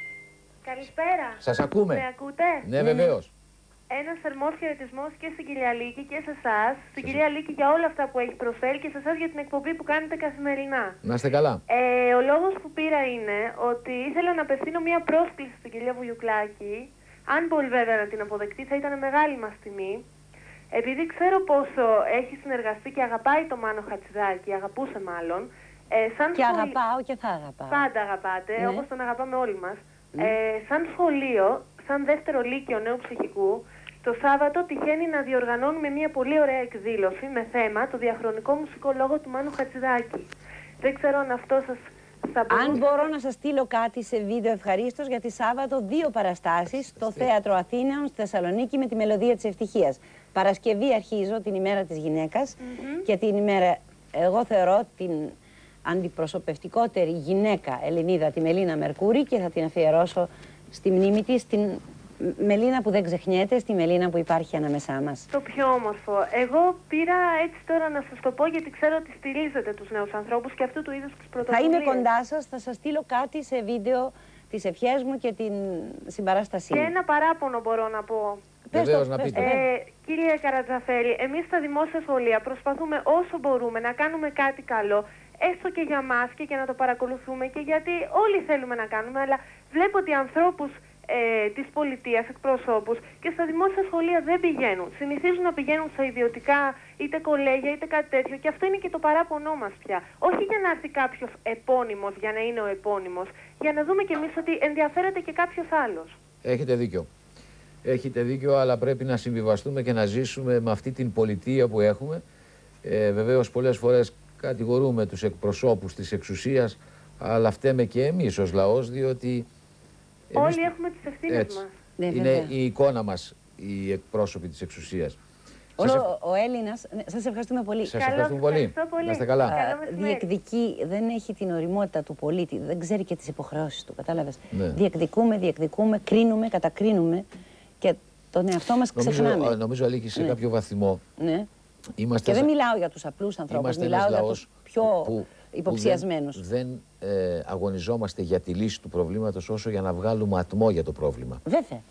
Καλησπέρα. Σας ακούμε. Με ακούτε? Ναι, βεβαίως. Ένα θερμό χαιρετισμό και στην κυρία Λίκη και σε εσά. Στην κυρία Λίκη για όλα αυτά που έχει προσφέρει και σε εσά για την εκπομπή που κάνετε καθημερινά. Να είστε καλά. Ε, ο λόγος που πήρα είναι ότι ήθελα να απευθύνω μια πρόσκληση στην κυρία Βουγιουκλάκη. Αν μπορεί βέβαια να την αποδεκτεί, θα ήταν μεγάλη μας τιμή. Επειδή ξέρω πόσο έχει συνεργαστεί και αγαπάει το Μάνο Χατζηδάκη, αγαπούσε μάλλον. Ε, σαν Και σχολ... αγαπάω και θα αγαπάω. Πάντα αγαπάτε, Ναι. όπως τον αγαπάμε όλοι μας. Ναι. Ε, σαν σχολείο, σαν δεύτερο λύκειο νέου ψυχικού, το Σάββατο τυχαίνει να διοργανώνουμε μια πολύ ωραία εκδήλωση με θέμα το διαχρονικό μουσικό λόγο του Μάνου Χατζηδάκη. Δεν ξέρω αν αυτό σας θα μπορούσε... Αν μπορώ να σας στείλω κάτι σε βίντεο, ευχαρίστως, γιατί Σάββατο δύο παραστάσεις στο Θέατρο Αθήνεων στη Θεσσαλονίκη με τη Μελωδία της Ευτυχίας. Παρασκευή αρχίζω την ημέρα της γυναίκας Mm-hmm. και την ημέρα, εγώ θεωρώ την αντιπροσωπευτικότερη γυναίκα Ελληνίδα, τη Μελίνα Μερκούρη, και θα την αφιερώσω στη μνήμη της, την Μελίνα που δεν ξεχνιέται, στη Μελίνα που υπάρχει ανάμεσά μας. Το πιο όμορφο. Εγώ πήρα έτσι τώρα να σας το πω, γιατί ξέρω ότι στηρίζετε τους νέους ανθρώπους και αυτού του είδους τις Θα πρωτοβουλίες. είμαι κοντά σας, θα σας στείλω κάτι σε βίντεο, τις ευχές μου και την συμπαράστασή Και μου. ένα παράπονο μπορώ να πω. Πες το, Βεβαίως, να πες πείτε. το, Ε, κύριε Καρατζαφέρη, εμείς στα δημόσια σχολεία προσπαθούμε όσο μπορούμε να κάνουμε κάτι καλό, έστω και για μας και για να το παρακολουθούμε, και γιατί όλοι θέλουμε να κάνουμε, αλλά βλέπω ότι ανθρώπους ε, της πολιτείας, εκπροσώπους και στα δημόσια σχολεία δεν πηγαίνουν. Συνηθίζουν να πηγαίνουν στα ιδιωτικά, είτε κολέγια είτε κάτι τέτοιο, και αυτό είναι και το παράπονό μας πια. Όχι για να έρθει κάποιος επώνυμος για να είναι ο επώνυμος, για να δούμε κι εμείς ότι ενδιαφέρεται και κάποιος άλλος. Έχετε δίκιο. Έχετε δίκιο, αλλά πρέπει να συμβιβαστούμε και να ζήσουμε με αυτή την πολιτεία που έχουμε. Ε, βεβαίως, πολλές φορές κατηγορούμε τους εκπροσώπους της εξουσίας, αλλά φταίμε και εμείς ως λαός, διότι εμείς... Όλοι έχουμε τις ευθύνες Έτσι. μας. Ναι, Είναι βέβαια. η εικόνα μας οι εκπρόσωποι της εξουσίας. Όλο Σας, ο Έλληνας, ναι, σας ευχαριστούμε πολύ. σας Καλώς, ευχαριστούμε πολύ. ευχαριστώ πολύ. Να είστε καλά. Καλό Α, μεσημέρι. διεκδικεί, δεν έχει την οριμότητα του πολίτη, δεν ξέρει και τις υποχρεώσεις του, κατάλαβες. Ναι. Διεκδικούμε, διεκδικούμε, κρίνουμε, κατακρίνουμε και τον εαυτό μας ξεχνάμε. Νομίζω, νομίζω Αλίκη, σε Ναι. κάποιο βαθμό Ναι. είμαστε... Και δεν μιλάω για τους απλούς ανθρώπους, Είμαστε μιλάω ένας για λαός τους πιο που, υποψιασμένους. που δεν, δεν ε, αγωνιζόμαστε για τη λύση του προβλήματος όσο για να βγάλουμε ατμό για το πρόβλημα. Βέβαια.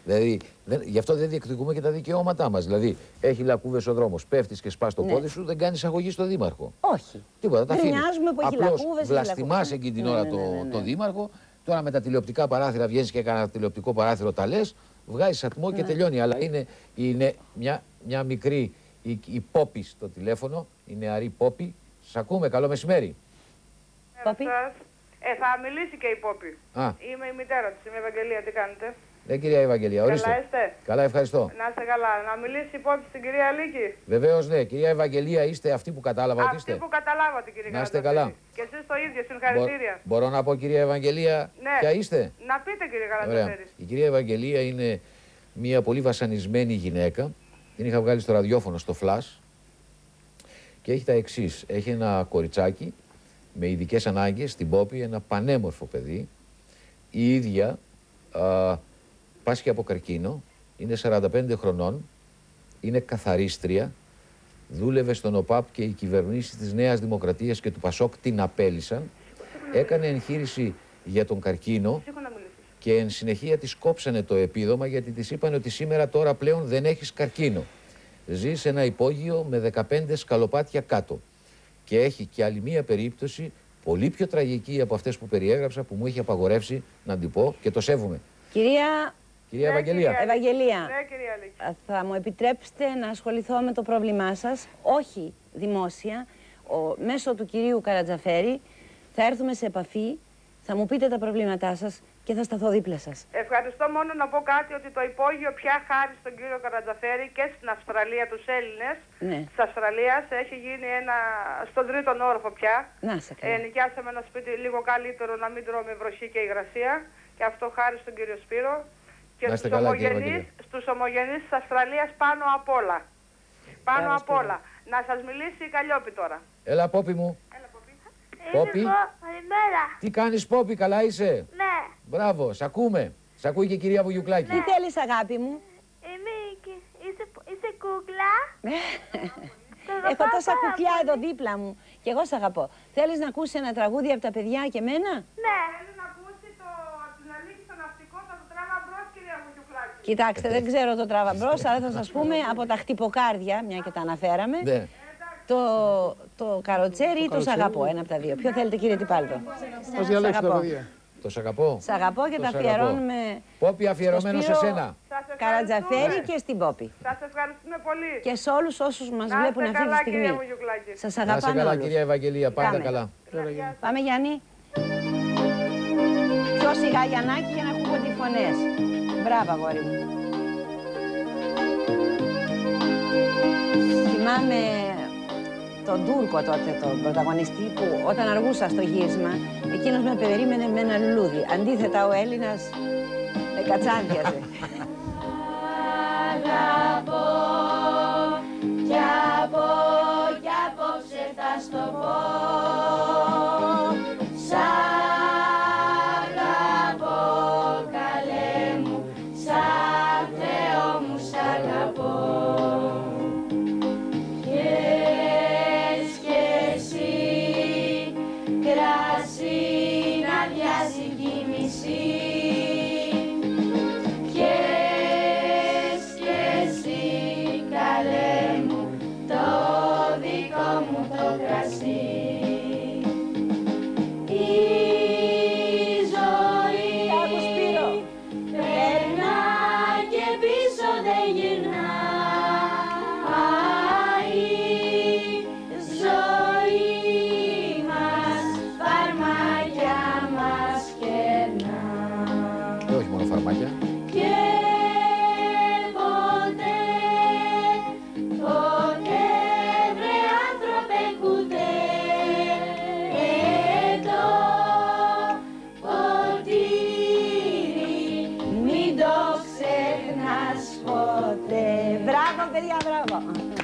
Δηλαδή, δεν, γι' αυτό δεν διεκδικούμε και τα δικαιώματά μας. Δηλαδή, έχει λακκούβες ο δρόμος, πέφτεις και σπάς το Ναι. πόδι σου, δεν κάνεις αγωγή στο δήμαρχο. Όχι. Τίποτα, τα αφήνεις. Γκρινιάζουμε που έχει Απλώς λακκούβες, έχει βλαστημάς λακκούβες. εκείνη την Ναι, ώρα ναι, το, ναι, ναι, ναι. το δήμαρχο. Τώρα με τα τηλεοπτικά παράθυρα βγαίνεις και κανένα τηλεοπτικό παράθυρο τα λες, βγάζεις ατμό και Ναι. τελειώνει. Αλλά είναι, είναι μια, μια μικρή η, η Πόπη στο τηλέφωνο, η νεαρή Πόπη. Σας ακούμε, καλό μεσημέρι. Πόπη. Ε, θα μιλήσει και η Πόπη. Α. Είμαι η μητέρα της, είμαι η Ευαγγελία, τι κάνετε. Ναι, κυρία Ευαγγελία, ορίστε. Καλά είστε. Καλά, ευχαριστώ. Να είστε καλά. Να μιλήσει η Πόπη στην κυρία Αλίκη. Βεβαίως, ναι. Κυρία Ευαγγελία, είστε αυτή που κατάλαβα ότι Αυτή είστε. που καταλάβατε, κύριε Να είστε Καρατζαφέρη. καλά. Και εσείς το ίδιο, συγχαρητήρια. Μπο- μπορώ να πω, κυρία Ευαγγελία, Ναι. ποια είστε. Να πείτε, κύριε Ωραία. Καρατζαφέρη. Η κυρία Ευαγγελία είναι μια πολύ βασανισμένη γυναίκα. Την είχα βγάλει στο ραδιόφωνο, στο Flash. Και έχει τα εξής. Έχει ένα κοριτσάκι με ειδικές ανάγκες στην Πόπη, ένα πανέμορφο παιδί. Η ίδια α, πάσχει από καρκίνο, είναι σαράντα πέντε χρονών, είναι καθαρίστρια, δούλευε στον ΟΠΑΠ και οι κυβερνήσεις της Νέας Δημοκρατίας και του Πασόκ την απέλησαν. Έκανε εγχείρηση για τον καρκίνο και εν συνεχεία της κόψανε το επίδομα γιατί της είπαν ότι σήμερα τώρα πλέον δεν έχεις καρκίνο. Ζει σε ένα υπόγειο με δεκαπέντε σκαλοπάτια κάτω. Και έχει και άλλη μία περίπτωση πολύ πιο τραγική από αυτές που περιέγραψα που μου είχε απαγορεύσει να την πω και το σέβομαι. Κυρία Κυρία Ευαγγελία. Ευαγγελία, Ναι, κυρία Αλίκη. θα μου επιτρέψετε να ασχοληθώ με το πρόβλημά σας, όχι δημόσια, ο, μέσω του κυρίου Καρατζαφέρη. Θα έρθουμε σε επαφή, θα μου πείτε τα προβλήματά σας και θα σταθώ δίπλα σας. Ευχαριστώ, μόνο να πω κάτι ότι το υπόγειο πια χάρη στον κύριο Καρατζαφέρη και στην Αυστραλία, τους Έλληνες Ναι. της Αυστραλίας, έχει γίνει ένα στον τρίτον όροφο πια. Να σε καλά. Ε, νοικιάσαμε ένα σπίτι λίγο καλύτερο να μην τρώμε βροχή και υγρασία και αυτό χάρη στον κύριο Σπύρο. Και Να είστε στους καλά, κύριε ομογενείς, Ευαγγελία. στους ομογενείς της Αυστραλίας πάνω απ' όλα. Πάνω Μπράβο, απ' Σπύρο. όλα. Να σας μιλήσει η Καλλιόπη τώρα. Έλα, Πόπη μου. Πόπη. Καλημέρα. Τι κάνεις, Πόπη, καλά είσαι. Ναι. Μπράβο, σ' ακούμε. Σ' ακούει και η κυρία Βουγιουκλάκη. Τι θέλεις, αγάπη μου? Είμαι η Κι- είσαι, είσαι κούκλα. Το Έχω αγαπάω τόσα πάρα κουκλιά πολύ. εδώ δίπλα μου και εγώ σ' αγαπώ. Θέλεις να ακούσεις ένα τραγούδι από τα παιδιά και εμένα? Ναι. Θέλει να ακούσει το, την αλήθεια στο ναυτικό, θα το τράβα μπρος, κυρία Βουγιουκλάκη. Κοιτάξτε, δεν ξέρω το τραβαμπρός, αλλά θα σας πούμε από τα χτυποκάρδια, μια και τα αναφέραμε. Ναι. Το, το καροτσέρι ή το σ' αγαπώ, ένα από τα δύο. Ποιο θέλετε, κύριε Τιπάλτο? Ας διαλέξετε τα παιδιά. Το σ' αγαπώ. Σ' αγαπώ και Το τα σ' αγαπώ. αφιερώνουμε Πόπη, αφιερωμένο σε Σπύρο σένα. Σας Καρατζαφέρη ευχαριστούμε. και στην Πόπη. Σας ευχαριστούμε πολύ. Και σε όλους όσους μας Να βλέπουν είστε αυτή τη καλά, στιγμή. κυρία Βουγιουκλάκη. Σας Να είσαι αγαπάνε καλά, όλους. κυρία Ευαγγελία. Πάντα Πάμε. καλά. Πάμε, Γιάννη. Πιο σιγά, Γιαννάκη, για να ακούγονται οι φωνές. Μπράβο, αγόρι μου. Θυμάμαι τον Τούρκο τότε, τον πρωταγωνιστή, που όταν αργούσα στο γύρισμα, εκείνος με περίμενε με ένα λουλούδι. Αντίθετα, ο Έλληνας με κατσάντιαζε. Αγαπώ κι από κι απόψε θα στο πω. Σ' αγαπώ καλέ μου, σαν Θεό μου σ' αγαπώ. Πιες κι εσύ κρασί να διάσει κι η μισή. Πιες κι εσύ καλέ μου το δικό μου το κρασί. Η ζωή περνά και πίσω δεν γυρνά. Η ζωή μας φαρμάκια μας κερνά. Και όχι μόνο φαρμάκια. Και ποτέ, ποτέ βρε άνθρωπε κουτέ, το ποτήρι μην το ξεχνάς ποτέ. Μπράβο, παιδιά, μπράβο.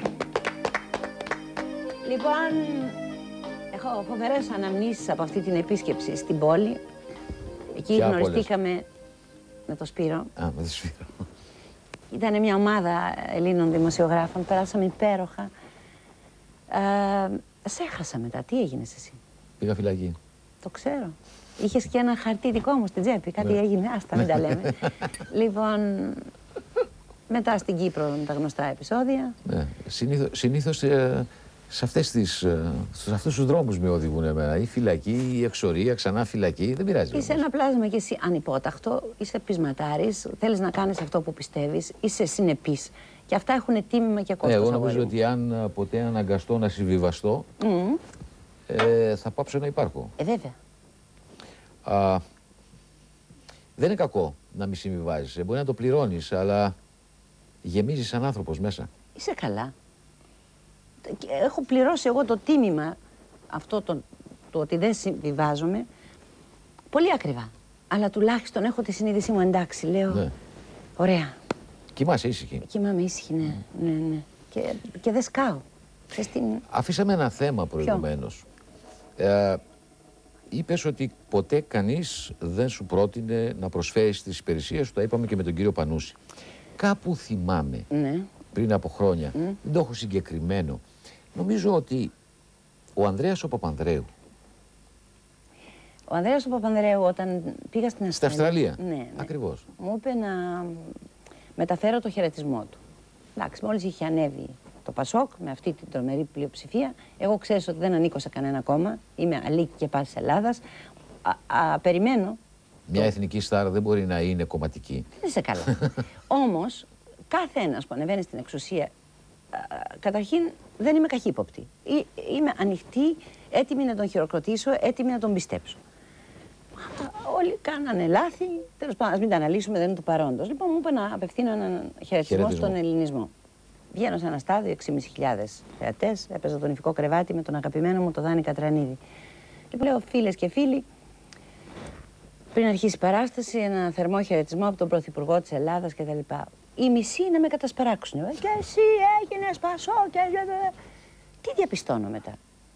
Λοιπόν, έχω φοβερές αναμνήσεις από αυτή την επίσκεψη στην πόλη. Εκεί Ποια γνωριστήκαμε με το Σπύρο. Α, με το Σπύρο. Ήταν μια ομάδα Ελλήνων δημοσιογράφων, περάσαμε υπέροχα. Ε, σε έχασα μετά. Τι έγινες εσύ? Πήγα φυλακή. Το ξέρω. Είχες και ένα χαρτί δικό μου στην τσέπη. Κάτι ναι. έγινε. Άστα, μην τα λέμε. Λοιπόν, μετά στην Κύπρο τα γνωστά επεισόδια. Ναι. Συνήθως, συνήθως ε, σε, αυτές τις, ε, σε αυτούς τους δρόμους με οδηγούν εμένα. Η φυλακή, η εξορία, ξανά φυλακή. Δεν πειράζει. Είσαι όμως ένα πλάσμα και εσύ ανυπόταχτο. Είσαι πεισματάρης. Θέλεις να κάνεις αυτό που πιστεύεις. Είσαι συνεπής. Και αυτά έχουν τίμημα και κόστος. Εγώ νομίζω ότι αν ποτέ αναγκαστώ να συμβιβαστώ, mm. ε, θα πάψω να υπάρχω. Ε, βέβαια. Α, δεν είναι κακό να μη συμβιβάζεις. Μπορεί να το πληρώνεις, αλλά γεμίζεις σαν άνθρωπος μέσα. Είσαι καλά. Έχω πληρώσει εγώ το τίμημα αυτό το, το ότι δεν συμβιβάζομαι πολύ ακριβά. Αλλά τουλάχιστον έχω τη συνείδησή μου εντάξει. Λέω, ναι. Ωραία. Κοιμάσαι ήσυχη. Κοιμάμαι ήσυχη, ναι. Mm. ναι, ναι. Και, και δεν σκάω. Την... Αφήσαμε ένα θέμα προηγουμένως. Ε, είπες ότι ποτέ κανείς δεν σου πρότεινε να προσφέρεις τις υπηρεσίες σου. Τα είπαμε και με τον κύριο Πανούση. Κάπου θυμάμαι, ναι. πριν από χρόνια, Mm. δεν το έχω συγκεκριμένο, νομίζω ότι ο Ανδρέας ο Παπανδρέου. Ο Ανδρέας ο Παπανδρέου όταν πήγα στην Αυστραλία. Στην Αυστραλία, ναι, ναι. ακριβώς. Μου είπε να μεταφέρω το χαιρετισμό του. Εντάξει, μόλις είχε ανέβει το Πασόκ με αυτή την τρομερή πλειοψηφία, εγώ ξέρεις ότι δεν ανήκω σε κανένα κόμμα, είμαι αλήκη και πάση Ελλάδας. Α, α, περιμένω. Μια το... εθνική στάρα δεν μπορεί να είναι κομματική. Δεν είσαι καλά. Όμως, κάθε ένας που ανεβαίνει στην εξουσία, α, καταρχήν δεν είμαι καχύποπτη. Είμαι ανοιχτή, έτοιμη να τον χειροκροτήσω, έτοιμη να τον πιστέψω. Όλοι κάνανε λάθη, τέλος πάντων, ας μην τα αναλύσουμε, δεν είναι του παρόντος. Λοιπόν, μου είπε να απευθύνω έναν χαιρετισμό στον ελληνισμό. Βγαίνω σε ένα στάδιο, έξι χιλιάδες πεντακόσιοι θεατές, έπαιζα τον Ιφικό Κρεβάτι με τον αγαπημένο μου τον Δάνη Κατρανίδη. Λοιπόν, λέω, φίλες και φίλοι, πριν αρχίσει η παράσταση, ένα θερμό χαιρετισμό από τον Πρωθυπουργό της Ελλάδας κτλ. Οι μισοί να με κατασπαράξουν. Και εσύ έγινες Πασόκ και... Τι διαπιστώνω μετά.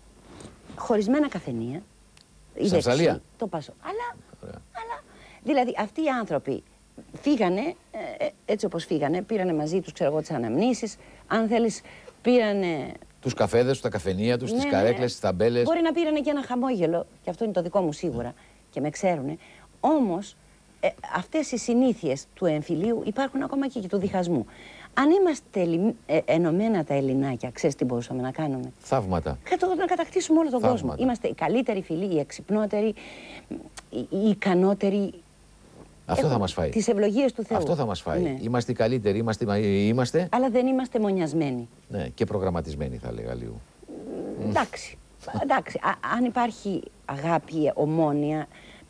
Χωρισμένα καφενεία. Στην Αυστραλία. Το Πασόκ. Αλλά, αλλά, δηλαδή αυτοί οι άνθρωποι φύγανε, ε, έτσι όπως φύγανε, πήρανε μαζί τους, ξέρω εγώ, τις αναμνήσεις. Αν θέλεις, πήρανε... Τους καφέδες, τα καφενεία τους, ναι, τις καρέκλες, τις ταμπέλες. Μπορεί να πήρανε και ένα χαμόγελο, και αυτό είναι το δικό μου σίγουρα, και με ξέρουνε. Όμως, ε, αυτές οι συνήθειες του εμφυλίου υπάρχουν ακόμα και, και του διχασμού. Αν είμαστε ε, ενωμένα τα Ελληνάκια, ξέρεις τι μπορούσαμε να κάνουμε. Θαύματα. Κατώ, να κατακτήσουμε όλο τον Θαύματα. κόσμο. Είμαστε οι καλύτεροι φίλοι, οι εξυπνότεροι, οι, οι ικανότεροι. Αυτό θα μας φάει. Τις ευλογίες του Θεού. Αυτό θα μας φάει. Ναι. Είμαστε οι καλύτεροι, είμαστε, είμαστε. Αλλά δεν είμαστε μονιασμένοι. Ναι, και προγραμματισμένοι θα έλεγα λίγο. Εντάξει. Εντάξει. Α, αν υπάρχει αγάπη, ομόνοια,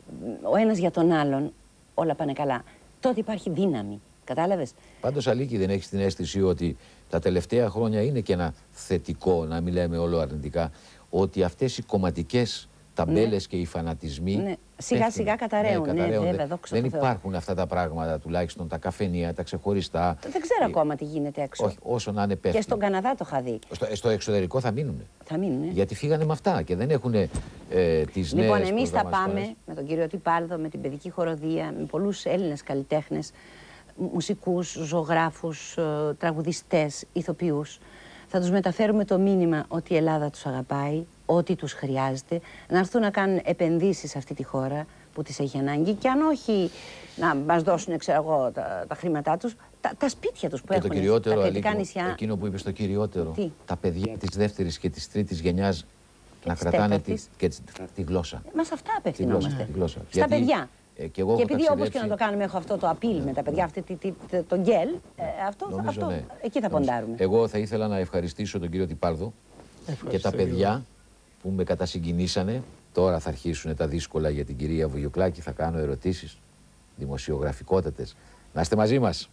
ο ένας για τον άλλον, όλα πάνε καλά. Τότε υπάρχει δύναμη. Κατάλαβες. Πάντως, Αλίκη, δεν έχεις την αίσθηση ότι τα τελευταία χρόνια είναι και ένα θετικό, να μην λέμε όλο αρνητικά, ότι αυτές οι κομματικές ταμπέλες ναι. και οι φανατισμοί. Ναι. Σιγά σιγά καταραίουν. Ναι, ναι, βέβαια, δόξα δεν τω Θεώ. υπάρχουν αυτά τα πράγματα, τουλάχιστον τα καφενεία, τα ξεχωριστά. Δεν ξέρω ε, ακόμα τι γίνεται έξω. Όχι, όσο να είναι πέφτει. Και στον Καναδά το είχα δει. Στο, στο εξωτερικό θα μείνουν. Θα μείνουν. Γιατί φύγανε με αυτά και δεν έχουν ε, τις νέες. Λοιπόν, εμείς θα πάμε με τον κύριο Τιπάλδο, με την παιδική χοροδία, με πολλούς Έλληνες καλλιτέχνες, μουσικούς, ζωγράφους, τραγουδιστές, ηθοποιούς. Θα τους μεταφέρουμε το μήνυμα ότι η Ελλάδα τους αγαπάει, ότι τους χρειάζεται, να έρθουν να κάνουν επενδύσεις σε αυτή τη χώρα που τις έχει ανάγκη και αν όχι να μας δώσουν, ξέρω εγώ, τα, τα χρήματά τους, τα, τα σπίτια τους που και έχουν, το κυριότερο, τα κριτικά Αλίκο, νησιά. Εκείνο που είπες το κυριότερο, Τι? τα παιδιά της δεύτερης και της τρίτης γενιάς και να της κρατάνε τη, τέταρτης. και τη, τη γλώσσα. Μα σε αυτά απευθυνόμαστε. Τη γλώσσα. Στα Γιατί, παιδιά. Ε, και, εγώ και επειδή όπως ταξιδέψει... και να το κάνουμε έχω αυτό το απειλ με τα παιδιά, αυτή, τη, τη, τη, το γκέλ, ε, αυτό, Νομίζω, αυτό ναι. εκεί θα Νομίζω. ποντάρουμε. Εγώ θα ήθελα να ευχαριστήσω τον κύριο Τιπάλδο και τα παιδιά που με κατασυγκινήσανε. Τώρα θα αρχίσουν τα δύσκολα για την κυρία Βουγιουκλάκη, θα κάνω ερωτήσεις δημοσιογραφικότατες. Να είστε μαζί μας.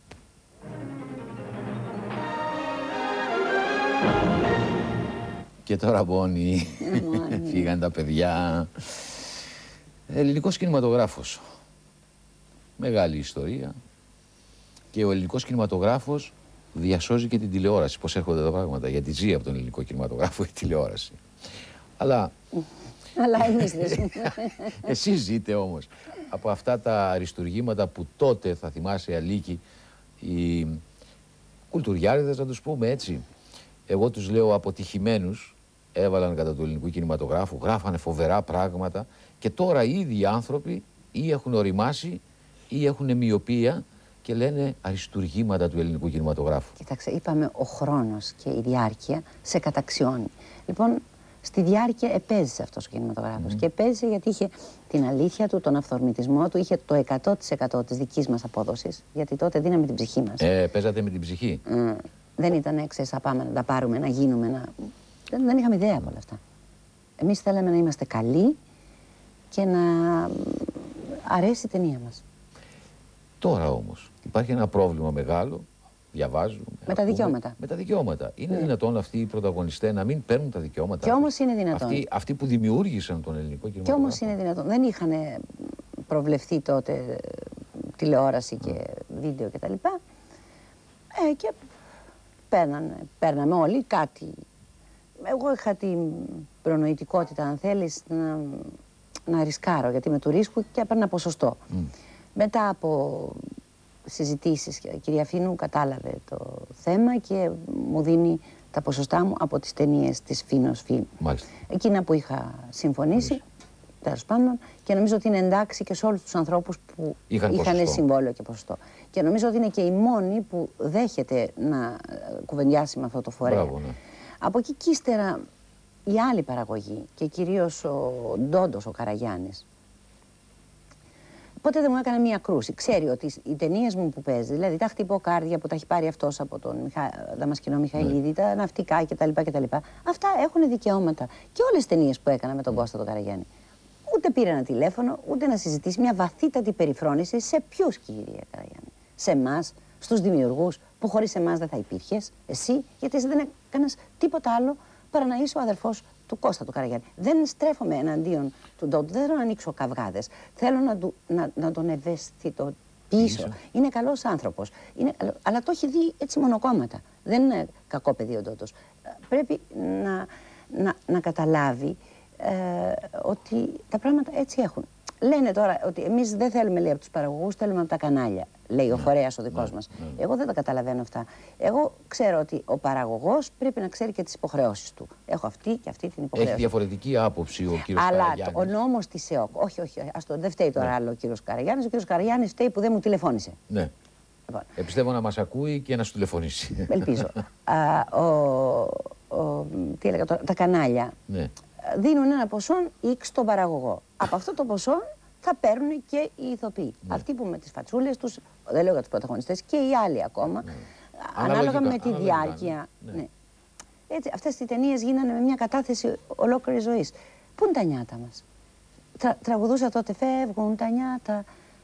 Και τώρα πόνοι, φύγαν τα παιδιά. Ελληνικός κινηματογράφος. Μεγάλη ιστορία. Και ο ελληνικός κινηματογράφος διασώζει και την τηλεόραση. Πώς έρχονται τα πράγματα. Γιατί ζει από τον ελληνικό κινηματογράφο η τηλεόραση. Αλλά... Αλλά εμείς δεν ζούμε. Εσείς ζείτε όμως από αυτά τα αριστουργήματα που τότε, θα θυμάσαι Αλίκη, οι κουλτουριάριδες, να τους πούμε έτσι. Εγώ τους λέω αποτυχημένους, έβαλαν κατά του ελληνικού κινηματογράφου, γράφανε φοβερά πράγματα και τώρα οι ίδιοι άνθρωποι ή έχουν οριμάσει ή έχουν μοιοπία και λένε αριστουργήματα του ελληνικού κινηματογράφου. Κοιτάξτε, είπαμε ο χρόνος και η διάρκεια σε καταξιώνει. Λοιπόν, στη διάρκεια επέζησε αυτός ο κινηματογράφος. Mm. Και επέζησε γιατί είχε την αλήθεια του, τον αυθορμητισμό του, είχε το εκατό τοις εκατό της δικής μας απόδοσης, γιατί τότε δίναμε την ψυχή μας. Ε, παίζατε με την ψυχή. Mm. Δεν ήταν έξω, θα πάμε να τα πάρουμε, να γίνουμε, να... Δεν, δεν είχαμε ιδέα από όλα αυτά. Εμείς θέλαμε να είμαστε καλοί και να αρέσει η ταινία μας. Τώρα όμως υπάρχει ένα πρόβλημα μεγάλο, διαβάζουμε. Με τα δικαιώματα. Με τα δικαιώματα. Είναι ναι. δυνατόν αυτοί οι πρωταγωνιστές να μην παίρνουν τα δικαιώματα? Και όμως είναι δυνατόν. Αυτοί, αυτοί που δημιούργησαν τον ελληνικό κινηματογράφο. Και όμως είναι δυνατόν. Δεν είχαν προβλεφθεί τότε τηλεόραση και βίντεο κτλ. Ε, και παίρνανε, παίρναμε όλοι κάτι. Εγώ είχα την προνοητικότητα, αν θέλεις, να, να ρισκάρω, γιατί με του ρίσκου και έπαιρνα ποσοστό. Mm. Μετά από συζητήσεις, η κυρία Φίνου κατάλαβε το θέμα και μου δίνει τα ποσοστά μου από τις ταινίες της Φίνος Φιλμ. Εκείνα που είχα συμφωνήσει, τέλος πάντων, και νομίζω ότι είναι εντάξει και σε όλους τους ανθρώπους που είχαν, είχαν συμβόλαιο και ποσοστό. Και νομίζω ότι είναι και η μόνη που δέχεται να κουβεντιάσει με αυτό το φορέα. Μπράβο, ναι. Από εκεί κι ύστερα η άλλη παραγωγή και κυρίως ο Ντόντος, ο Καραγιάννης, ποτέ δεν μου έκανε μία κρούση. Ξέρει ότι οι ταινίες μου που παίζει, δηλαδή τα χτυποκάρδια που τα έχει πάρει αυτός από τον Μιχα... Δαμασκηνό Μιχαηλίδη, ναι. τα ναυτικά κτλ, κτλ. Αυτά έχουν δικαιώματα. Και όλες τις ταινίες που έκανα με τον Κώστα τον Καραγιάννη. Ούτε πήρε ένα τηλέφωνο, ούτε να συζητήσει μια βαθύτατη περιφρόνηση σε ποιους, κυρία Καραγιάννη. Σε εμάς, στους δημιουργούς, που χωρίς εμάς δεν θα υπήρχες, εσύ, γιατί εσύ δεν έκανες τίποτα άλλο παρά να είσαι ο αδερφός του Κώστα του Καραγιάννη. Δεν στρέφομαι εναντίον του Ντόντου, δεν θέλω να ανοίξω καυγάδες. Θέλω να, του, να, να τον ευαισθητοποιήσω. Είναι καλός άνθρωπος. Είναι, αλλά το έχει δει έτσι μονοκόμματα. Δεν είναι κακό παιδί ο Ντόντος. Πρέπει να, να, να καταλάβει ε, ότι τα πράγματα έτσι έχουν. Λένε τώρα ότι εμείς δεν θέλουμε, λέει, από τους παραγωγούς, θέλουμε από τα κανάλια. Λέει ναι, ο φορέας ο δικός ναι, μας. Ναι. Εγώ δεν τα καταλαβαίνω αυτά. Εγώ ξέρω ότι ο παραγωγός πρέπει να ξέρει και τις υποχρεώσεις του. Έχω αυτή και αυτή την υποχρέωση. Έχει διαφορετική άποψη ο κύριος Αλλά Καραγιάννης. Αλλά ο νόμος της ΕΟΚ. Όχι, όχι, όχι. Ας το, δεν φταίει τώρα ναι. άλλο ο κύριος Καραγιάννης. Ο κύριος Καραγιάννης φταίει που δεν μου τηλεφώνησε. Ναι. Λοιπόν. Επιστεύω να μας ακούει και να σου τηλεφωνήσει. Ελπίζω. Α, ο, ο, τι έλεγα τώρα, τα κανάλια ναι. δίνουν ένα ποσό X στον παραγωγό. Από αυτό το ποσό θα παίρνουν και οι ηθοποιοί. Ναι. Αυτοί που με τις φατσούλες τους, δεν λέω για τους πρωταγωνιστές, και οι άλλοι ακόμα, ναι. ανάλογα αναλογικά, με τη αναλογικά, διάρκεια. Ναι. Ναι. Έτσι, αυτές οι ταινίες γίνανε με μια κατάθεση ολόκληρης ζωής. Πού είναι τα νιάτα μας? Τρα, τραγουδούσα τότε, φεύγουν τα νιάτα.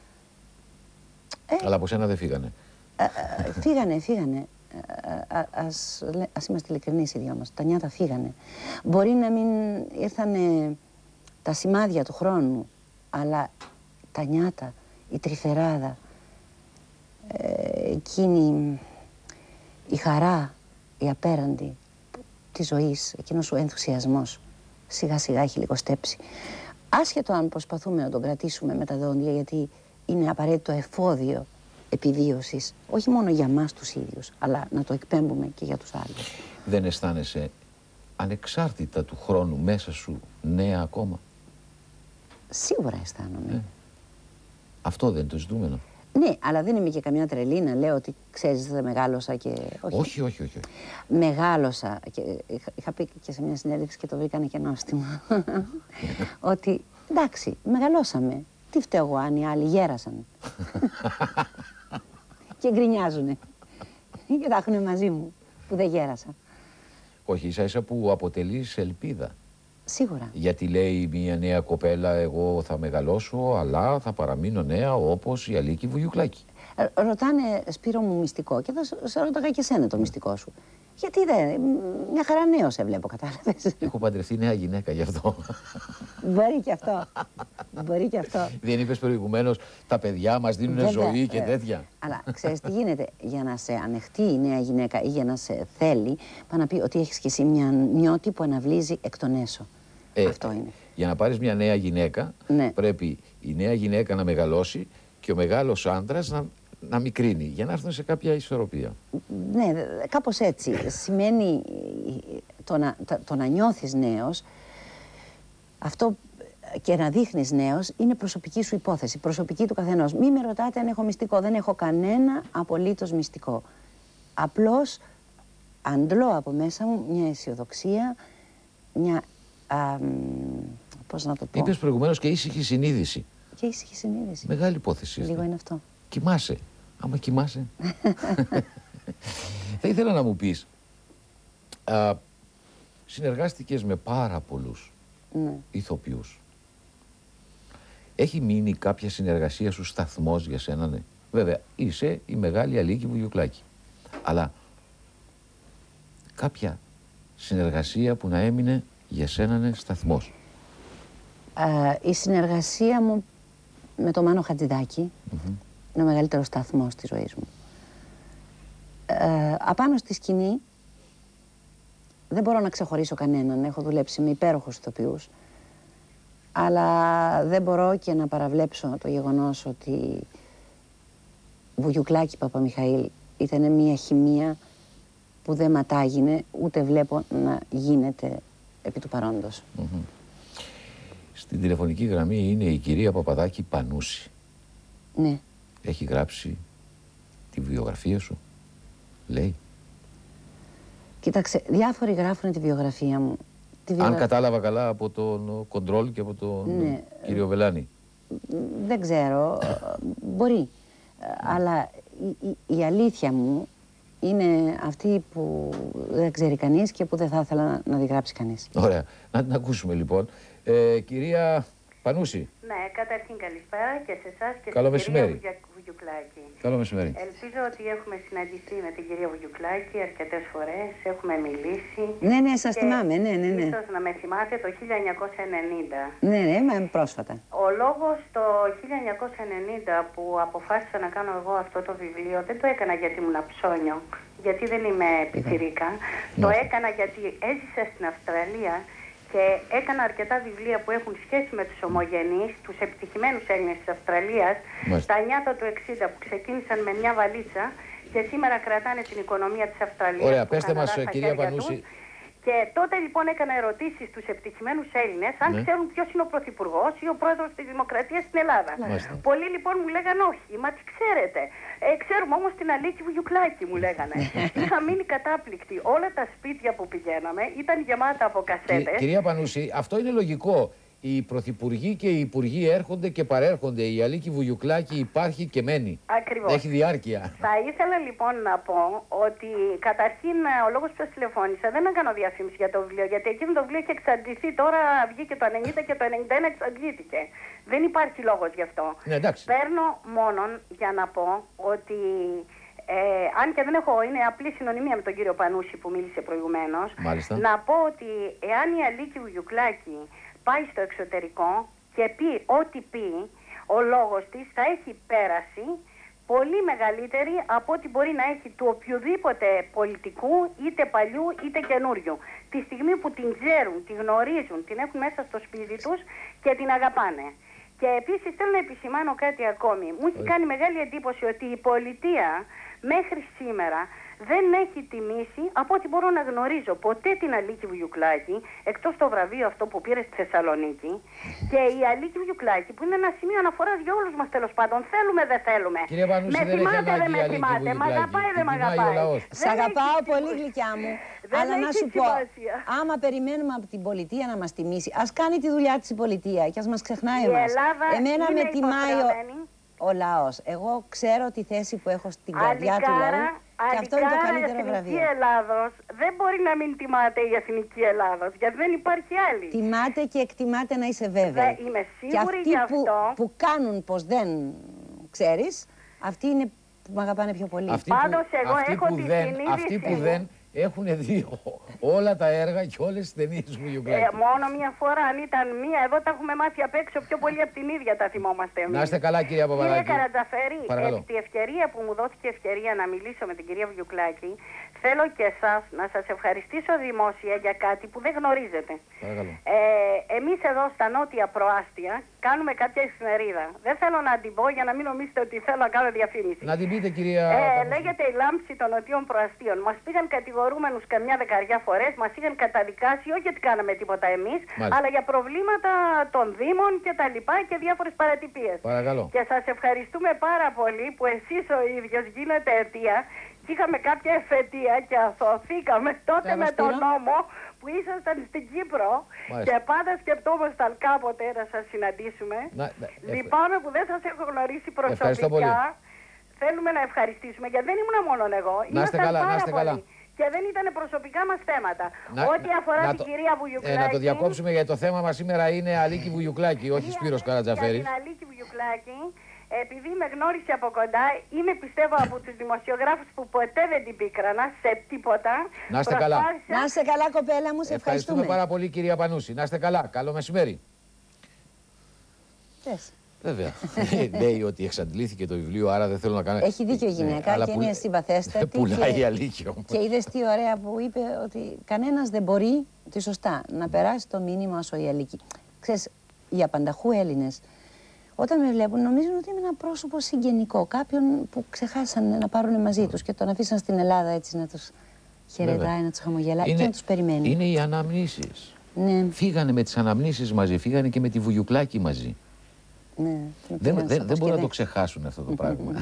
Ε, Αλλά από σένα δεν φύγανε. Ε, ε, φύγανε, φύγανε. Ε, α, ας, ας είμαστε ειλικρινείς οι δυο μας. Τα νιάτα φύγανε. Μπορεί να μην ήρθανε τα σημάδια του χρόνου, αλλά τα νιάτα, η τρυφεράδα, ε, εκείνη η χαρά, η απέραντη της ζωής, εκείνος ο ενθουσιασμός, σιγά σιγά έχει λιγοστέψει. Άσχετο αν προσπαθούμε να τον κρατήσουμε με τα δόντια, γιατί είναι απαραίτητο εφόδιο επιβίωσης, όχι μόνο για μας τους ίδιους, αλλά να το εκπέμπουμε και για τους άλλους. Δεν αισθάνεσαι ανεξάρτητα του χρόνου μέσα σου νέα ακόμα? Σίγουρα αισθάνομαι. Ε. Αυτό δεν είναι το ζητούμενο. Ναι, αλλά δεν είμαι και καμιά τρελή να λέω ότι ξέρεις δεν μεγάλωσα και... Όχι, όχι, όχι. όχι. Μεγάλωσα και είχα, είχα πει και σε μια συνέντευξη και το βρήκανε και νόστιμο. Ότι εντάξει, μεγαλώσαμε. Τι φταίω εγώ αν οι άλλοι γέρασαν. Και γκρινιάζουνε. Και τα έχουνε μαζί μου που δεν γέρασα. Όχι, ίσα ίσα που αποτελείς ελπίδα. Σίγουρα. Γιατί λέει μια νέα κοπέλα, εγώ θα μεγαλώσω, αλλά θα παραμείνω νέα όπως η Αλίκη Βουγιουκλάκη. Ε, ρωτάνε, Σπύρο μου, μυστικό, και θα σε ρωτάγα και εσένα το μυστικό σου. Γιατί δεν, μια χαρά νέο σε βλέπω, κατάλαβες. Έχω παντρευτεί νέα γυναίκα γι' αυτό. Μπορεί και αυτό. Μπορεί και αυτό. Δεν είπες προηγουμένως, τα παιδιά μας δίνουν βέβαια, ζωή και τέτοια. Αλλά ξέρεις τι γίνεται, για να σε ανεχτεί η νέα γυναίκα ή για να σε θέλει, πάει να πει ότι έχεις και εσύ μια νιώτη που αναβλύζει εκ των έσω. Ε, αυτό είναι. Για να πάρεις μια νέα γυναίκα, ναι. πρέπει η νέα γυναίκα να μεγαλώσει και ο μεγάλος άντρας να, να μικρύνει, για να έρθουν σε κάποια ισορροπία. Ναι, κάπως έτσι. Σημαίνει το να, το να νιώθεις νέος, αυτό και να δείχνεις νέος, είναι προσωπική σου υπόθεση, προσωπική του καθενός. Μη με ρωτάτε αν έχω μυστικό, δεν έχω κανένα απολύτως μυστικό. Απλώς αντλώ από μέσα μου μια αισιοδοξία, μια, α, πώς να το πω. Είπες προηγουμένως και ήσυχη συνείδηση. Και ήσυχη συνείδηση. Μεγάλη υπόθεση. Λίγο είναι αυτό. Κοιμάσαι. Άμα κοιμάσαι. Θα ήθελα να μου πεις, α, συνεργάστηκες με πάρα πολλούς ναι. ηθοποιούς. Έχει μείνει κάποια συνεργασία σου σταθμός για σένα, ναι? Βέβαια, είσαι η μεγάλη Αλίκη Βουγιουκλάκη. Αλλά κάποια συνεργασία που να έμεινε για σένα είναι σταθμός. Α, η συνεργασία μου με τον Μάνο Χατζηδάκη mm-hmm. είναι ο μεγαλύτερος σταθμός της ζωής μου. Ε, απάνω στη σκηνή δεν μπορώ να ξεχωρίσω κανέναν. Έχω δουλέψει με υπέροχους ηθοποιούς. Αλλά δεν μπορώ και να παραβλέψω το γεγονός ότι Βουγιουκλάκη Παπαμιχαήλ ήταν μια χημεία που δεν ματάγινε, ούτε βλέπω να γίνεται επί του παρόντος. Mm-hmm. Στην τηλεφωνική γραμμή είναι η κυρία Παπαδάκη Πανούση. Ναι. Έχει γράψει τη βιογραφία σου, λέει. Κοίταξε, διάφοροι γράφουν τη βιογραφία μου. Τη βιογραφία... Αν κατάλαβα καλά από τον Κοντρόλ και από τον ναι. κύριο Βελάνη. Δεν ξέρω, μπορεί. Αλλά η, η, η αλήθεια μου είναι αυτή που δεν ξέρει κανείς και που δεν θα ήθελα να, να τη γράψει κανείς. Ωραία. Να την ακούσουμε λοιπόν. Ε, κυρία Πανούση. Ναι, καταρχήν καλησπέρα και σε εσάς και Καλό στην μεσημέρι. κυρία Βουγιουκλάκη. Καλό μεσημέρι. Ελπίζω ότι έχουμε συναντηθεί με την κυρία Βουγιουκλάκη αρκετές φορές, έχουμε μιλήσει. Ναι, ναι, σας θυμάμαι, ναι, ναι, ναι. Ίσως να με θυμάται το χίλια εννιακόσια ενενήντα. Ναι, ναι, μα πρόσφατα. Ο λόγος το χίλια εννιακόσια ενενήντα που αποφάσισα να κάνω εγώ αυτό το βιβλίο δεν το έκανα γιατί ήμουν ψώνιο, γιατί δεν είμαι πιτσιρίκα. Το έκανα γιατί έζησα στην Αυστραλία και έκανα αρκετά βιβλία που έχουν σχέση με τους ομογενείς, τους επιτυχημένους Έλληνες της Αυστραλίας, Μάλιστα. τα νιάτα του εξήντα που ξεκίνησαν με μια βαλίτσα και σήμερα κρατάνε την οικονομία της Αυστραλίας. Ωραία, πέστε μας, κυρία Πανούση. Και τότε λοιπόν έκανα ερωτήσεις στους επιτυχημένους Έλληνες αν ναι. ξέρουν ποιος είναι ο Πρωθυπουργός ή ο Πρόεδρος της Δημοκρατίας στην Ελλάδα. Μάλιστα. Πολλοί λοιπόν μου λέγανε όχι, μα τι ξέρετε. Ε, ξέρουμε όμως την Αλίκη Βουγιουκλάκη, μου λέγανε. Είχα μείνει κατάπληκτη. Όλα τα σπίτια που πηγαίναμε ήταν γεμάτα από κασέτες. Κι, κυρία Πανούση, αυτό είναι λογικό. Οι πρωθυπουργοί και οι υπουργοί έρχονται και παρέρχονται. Η Αλίκη Βουγιουκλάκη υπάρχει και μένει. Ακριβώς. Έχει διάρκεια. Θα ήθελα λοιπόν να πω ότι καταρχήν ο λόγος που σας τηλεφώνησα δεν να κάνω διαφήμιση για το βιβλίο, γιατί εκείνο το βιβλίο έχει εξαντληθεί. Τώρα βγήκε το ενενήντα και το ενενήντα ένα εξαντλήθηκε. Δεν υπάρχει λόγος γι' αυτό. Ναι, εντάξει. Παίρνω μόνον για να πω ότι Ε, αν και δεν έχω, είναι απλή συνωνυμία με τον κύριο Πανούση που μίλησε προηγουμένως. Μάλιστα. Να πω ότι εάν η Αλίκη Βουγιουκλάκη πάει στο εξωτερικό και πει ό,τι πει, ο λόγος της θα έχει πέραση πολύ μεγαλύτερη από ό,τι μπορεί να έχει του οποιοδήποτε πολιτικού, είτε παλιού είτε καινούριου. Τη στιγμή που την ξέρουν, τη γνωρίζουν, την έχουν μέσα στο σπίτι τους και την αγαπάνε. Και επίσης θέλω να επισημάνω κάτι ακόμη. Μου έχει κάνει μεγάλη εντύπωση ότι η πολιτεία μέχρι σήμερα δεν έχει τιμήσει, από ό,τι μπορώ να γνωρίζω, ποτέ την Αλίκη Βουγιουκλάκη, εκτός το βραβείο αυτό που πήρε στη Θεσσαλονίκη. Και η Αλίκη Βουγιουκλάκη, που είναι ένα σημείο αναφοράς για όλους μας τέλος πάντων. Θέλουμε, δεν θέλουμε. Κυρία Πανούση, με δεν θυμάται, δεν με θυμάται. Μ' αγαπάει, δεν μ' αγαπάει. Σ' αγαπάω πολύ, γλυκιά μου. Δεν αλλά να σου πω, σημασία. άμα περιμένουμε από την πολιτεία να μας τιμήσει, ας κάνει τη δουλειά της η πολιτεία και ας μας ξεχνάει η εμάς. Ελλάδα Εμένα είναι με τιμάει ο, ο λαός. Εγώ ξέρω τη θέση που έχω στην καρδιά του λαού και αυτό είναι το καλύτερο βραβείο. Η Ελλάδος δεν μπορεί να μην τιμάται η Εθνική Ελλάδος, γιατί δεν υπάρχει άλλη. Τιμάται και εκτιμάται, να είσαι βέβαιη. Είμαι σίγουρη και αυτοί γι' αυτό. Που, που κάνουν πως δεν ξέρεις, αυτοί είναι που με αγαπάνε πιο πολύ. Αυτοί που, Πάντως εγώ αυτοί έχω που τη δεν, συνείδηση αυτοί που δεν έχουν δει όλα τα έργα και όλες τις ταινίες μου, Βουγιουκλάκη. Ε, μόνο μια φορά, αν ήταν μία, εδώ τα έχουμε μάθει απ' έξω πιο πολύ από την ίδια τα θυμόμαστε εμείς. Να είστε καλά, κυρία Παπαδάκη. Κύριε Καρατζαφέρη, Παρακαλώ. επί τη ευκαιρία που μου δόθηκε ευκαιρία να μιλήσω με την κυρία Βουγιουκλάκη, θέλω και εσάς να σας ευχαριστήσω δημόσια για κάτι που δεν γνωρίζετε. Παρακαλώ. Ε, εμείς εδώ στα νότια προάστια κάνουμε κάποια εφημερίδα. Δεν θέλω να την πω για να μην νομίζετε ότι θέλω να κάνω διαφήμιση. Να την πείτε, κυρία. Ε, λέγεται η Λάμψη των Νοτιών Προαστίων. Μας πήγαν κατηγορούμενους καμιά δεκαριά φορές, μας είχαν καταδικάσει, όχι γιατί κάναμε τίποτα εμείς, αλλά για προβλήματα των Δήμων και τα λοιπά και διάφορες παρατυπίες. Παρακαλώ. Και σας ευχαριστούμε πάρα πολύ που εσείς ο ίδιος γίνετε αιτία. Και είχαμε κάποια εφετεία και αθωθήκαμε τότε με τον νόμο που ήσασταν στην Κύπρο. Μάλιστα. Και πάντα σκεπτόμασταν κάποτε να σας συναντήσουμε. Να, ναι, Λυπάμαι που δεν σας έχω γνωρίσει προσωπικά. Θέλουμε να ευχαριστήσουμε γιατί δεν ήμουν μόνο εγώ. Να είστε καλά, να είστε καλά. Και δεν ήταν προσωπικά μας θέματα. Να, Ό,τι αφορά να, την το, κυρία Βουγιουκλάκη... Ε, να το διακόψουμε γιατί το θέμα μας σήμερα είναι Αλίκη Βουγιουκλάκη, όχι Σπύρος Καρατζαφέρης. Για την Αλίκη Βουγιουκλάκη, επειδή με γνώρισε από κοντά, είμαι πιστεύω από τους δημοσιογράφους που ποτέ δεν την πίκρανα σε τίποτα. Να είστε καλά. Να είστε καλά, κοπέλα μου, σε ευχαριστούμε. Ευχαριστούμε πάρα πολύ, κυρία Πανούση. Να είστε καλά. Καλό μεσημέρι. Θες. Βέβαια. Λέει ότι εξαντλήθηκε το βιβλίο, άρα δεν θέλω να κάνω. Έχει δίκιο η γυναίκα, ναι, και είναι συμπαθέστατη. Πουλάει και... η αλήθεια όμως. Και είδες τι ωραία που είπε, ότι κανένας δεν μπορεί τη σωστά να περάσει το μήνυμα όσο η Αλίκη. Ξέρεις, οι απανταχού Έλληνες, όταν με βλέπουν, νομίζουν ότι είμαι ένα πρόσωπο συγγενικό. Κάποιον που ξεχάσανε να πάρουν μαζί τους και τον αφήσαν στην Ελλάδα έτσι να τους χαιρετάει, να τους χαμογελάει είναι, και να τους περιμένει. Είναι οι αναμνήσεις. Ναι. Φύγανε με τις αναμνήσεις μαζί, φύγανε και με τη Βουγιουκλάκη μαζί. Ναι, δεν δεν, δεν μπορούν να το ξεχάσουν αυτό το πράγμα.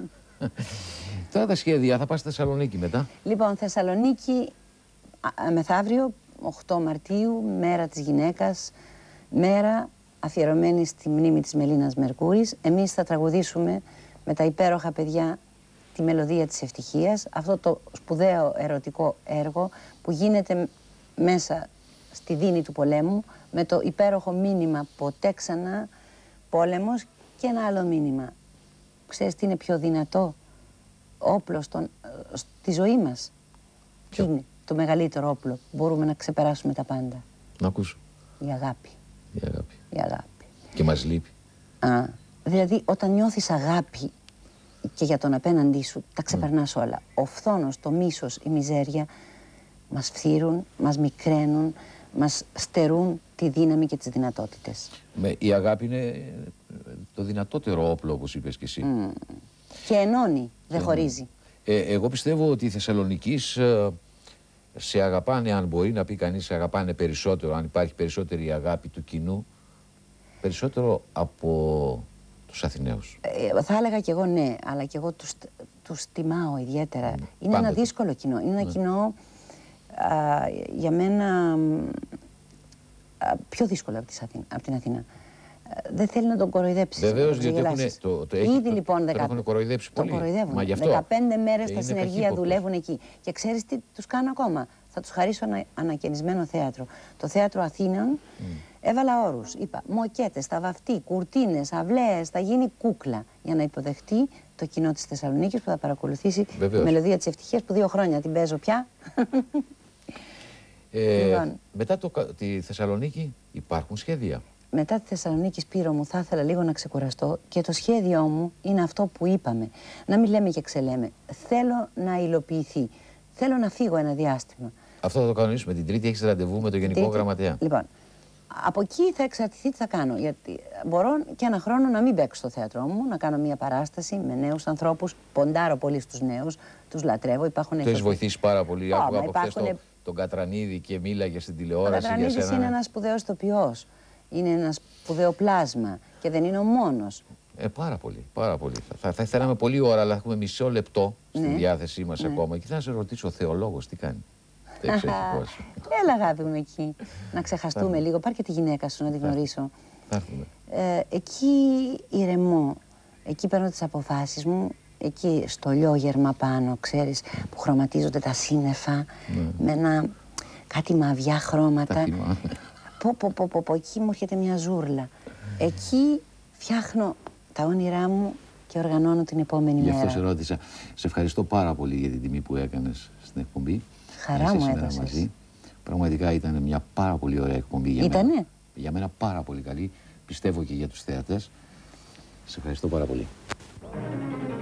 Τώρα τα σχέδια, θα πας στη Θεσσαλονίκη μετά. Λοιπόν, Θεσσαλονίκη μεθαύριο, οκτώ Μαρτίου, μέρα της γυναίκας, μέρα αφιερωμένη στη μνήμη της Μελίνας Μερκούρης. Εμείς θα τραγουδήσουμε με τα υπέροχα παιδιά τη μελωδία της ευτυχίας, αυτό το σπουδαίο ερωτικό έργο που γίνεται μέσα στη δίνη του πολέμου με το υπέροχο μήνυμα «Ποτέ ξανά πόλεμος» και ένα άλλο μήνυμα. Ξέρεις τι είναι πιο δυνατό όπλο στον, στη ζωή μας? Ποιο είναι το μεγαλύτερο όπλο που μπορούμε να ξεπεράσουμε τα πάντα? Να ακούσω. Η αγάπη. Η αγάπη. Η αγάπη. Και μας λείπει. Α, δηλαδή όταν νιώθεις αγάπη και για τον απέναντί σου τα ξεπερνάς mm. όλα. Ο φθόνος, το μίσος, η μιζέρια μας φθύρουν, μας μικραίνουν, μας στερούν τη δύναμη και τις δυνατότητες. Με, η αγάπη είναι το δυνατότερο όπλο, όπως είπες και εσύ. Mm. Και ενώνει, δεν και χωρίζει. Ε, εγώ πιστεύω ότι οι Θεσσαλονικείς ε, σε αγαπάνε, αν μπορεί να πει κανείς, σε αγαπάνε περισσότερο, αν υπάρχει περισσότερη αγάπη του κοινού, περισσότερο από τους Αθηναίους. Ε, θα έλεγα κι εγώ ναι, αλλά κι εγώ τους, τους τιμάω ιδιαίτερα. Mm. Είναι Πάντοτε. ένα δύσκολο κοινό. Είναι ένα mm. κοινό α, για μένα α, πιο δύσκολο από, Αθήνα, από την Αθήνα. Δεν θέλει να τον κοροϊδέψει. Βεβαίως, γιατί έχουν, το, το, έχει, Ήδη το, λοιπόν τον έχουν κοροϊδέψει πολύ. Τον κοροϊδεύουν. Μα γι' αυτό. δεκαπέντε μέρες στα συνεργεία δουλεύουν εκεί. Και ξέρεις τι τους κάνω ακόμα? Θα τους χαρίσω ένα ανακαινισμένο θέατρο. Το Θέατρο Αθήνων mm. έβαλα όρους. Είπα μοκέτες, θα βαφτεί, κουρτίνες, αυλαίες, θα γίνει κούκλα για να υποδεχτεί το κοινό της Θεσσαλονίκης που θα παρακολουθήσει Βεβαίως. τη μελωδία της ευτυχίας που δύο χρόνια την παίζω πια. ε, λοιπόν. Μετά το, τη Θεσσαλονίκη υπάρχουν σχέδια? Μετά τη Θεσσαλονίκη, Σπύρο μου, θα ήθελα λίγο να ξεκουραστώ και το σχέδιό μου είναι αυτό που είπαμε. Να μην λέμε και ξελέμε. Θέλω να υλοποιηθεί. Θέλω να φύγω ένα διάστημα. Αυτό θα το κανονίσουμε. Την Τρίτη έχεις ραντεβού με τον Γενικό Τρίτη. Γραμματέα. Λοιπόν, από εκεί θα εξαρτηθεί τι θα κάνω. Γιατί μπορώ και ένα χρόνο να μην παίξω στο θέατρό μου, να κάνω μια παράσταση με νέους ανθρώπους. Ποντάρω πολύ στους νέους, τους λατρεύω. Υπάρχουν το έχεις βοηθήσει πάρα πολύ. Άκουγα από χθες το, τον Κατρανίδη και μίλαγε στην τηλεόραση. Ο Κατρανίδης για σένα... είναι ένας σπουδαίος ηθοποιός. Είναι ένα σπουδαίο πλάσμα και δεν είναι ο μόνος. Ε, πάρα πολύ, πάρα πολύ. Θα, θα θέλαμε πολλή ώρα, αλλά έχουμε μισό λεπτό στη ναι. διάθεσή μας ναι. ακόμα. Και θα σε ρωτήσω, ο θεολόγος τι κάνει? Δεν ξέρω πώς. Έλα, αγάπη μου, εκεί. Να ξεχαστούμε λίγο. Πάρ' και τη γυναίκα σου να τη γνωρίσω. Θα έρθουμε. Ε, εκεί ηρεμώ. Εκεί παίρνω τις αποφάσεις μου. Εκεί στο λιόγερμα πάνω, ξέρεις, που χρωματίζονται τα σύννεφα ναι. με ένα κάτι μαβιά χρώματα. Πω, πω, πω, πω, πω, εκεί μου έρχεται μια ζούρλα. Εκεί φτιάχνω τα όνειρά μου και οργανώνω την επόμενη μέρα. Γι' αυτό σε ρώτησα. Σε ευχαριστώ πάρα πολύ για την τιμή που έκανες στην εκπομπή. Χαρά μου έδωσες. Μαζί. Πραγματικά ήταν μια πάρα πολύ ωραία εκπομπή για Ήτανε? μένα. Για μένα πάρα πολύ καλή. Πιστεύω και για τους θεατές. Σε ευχαριστώ πάρα πολύ.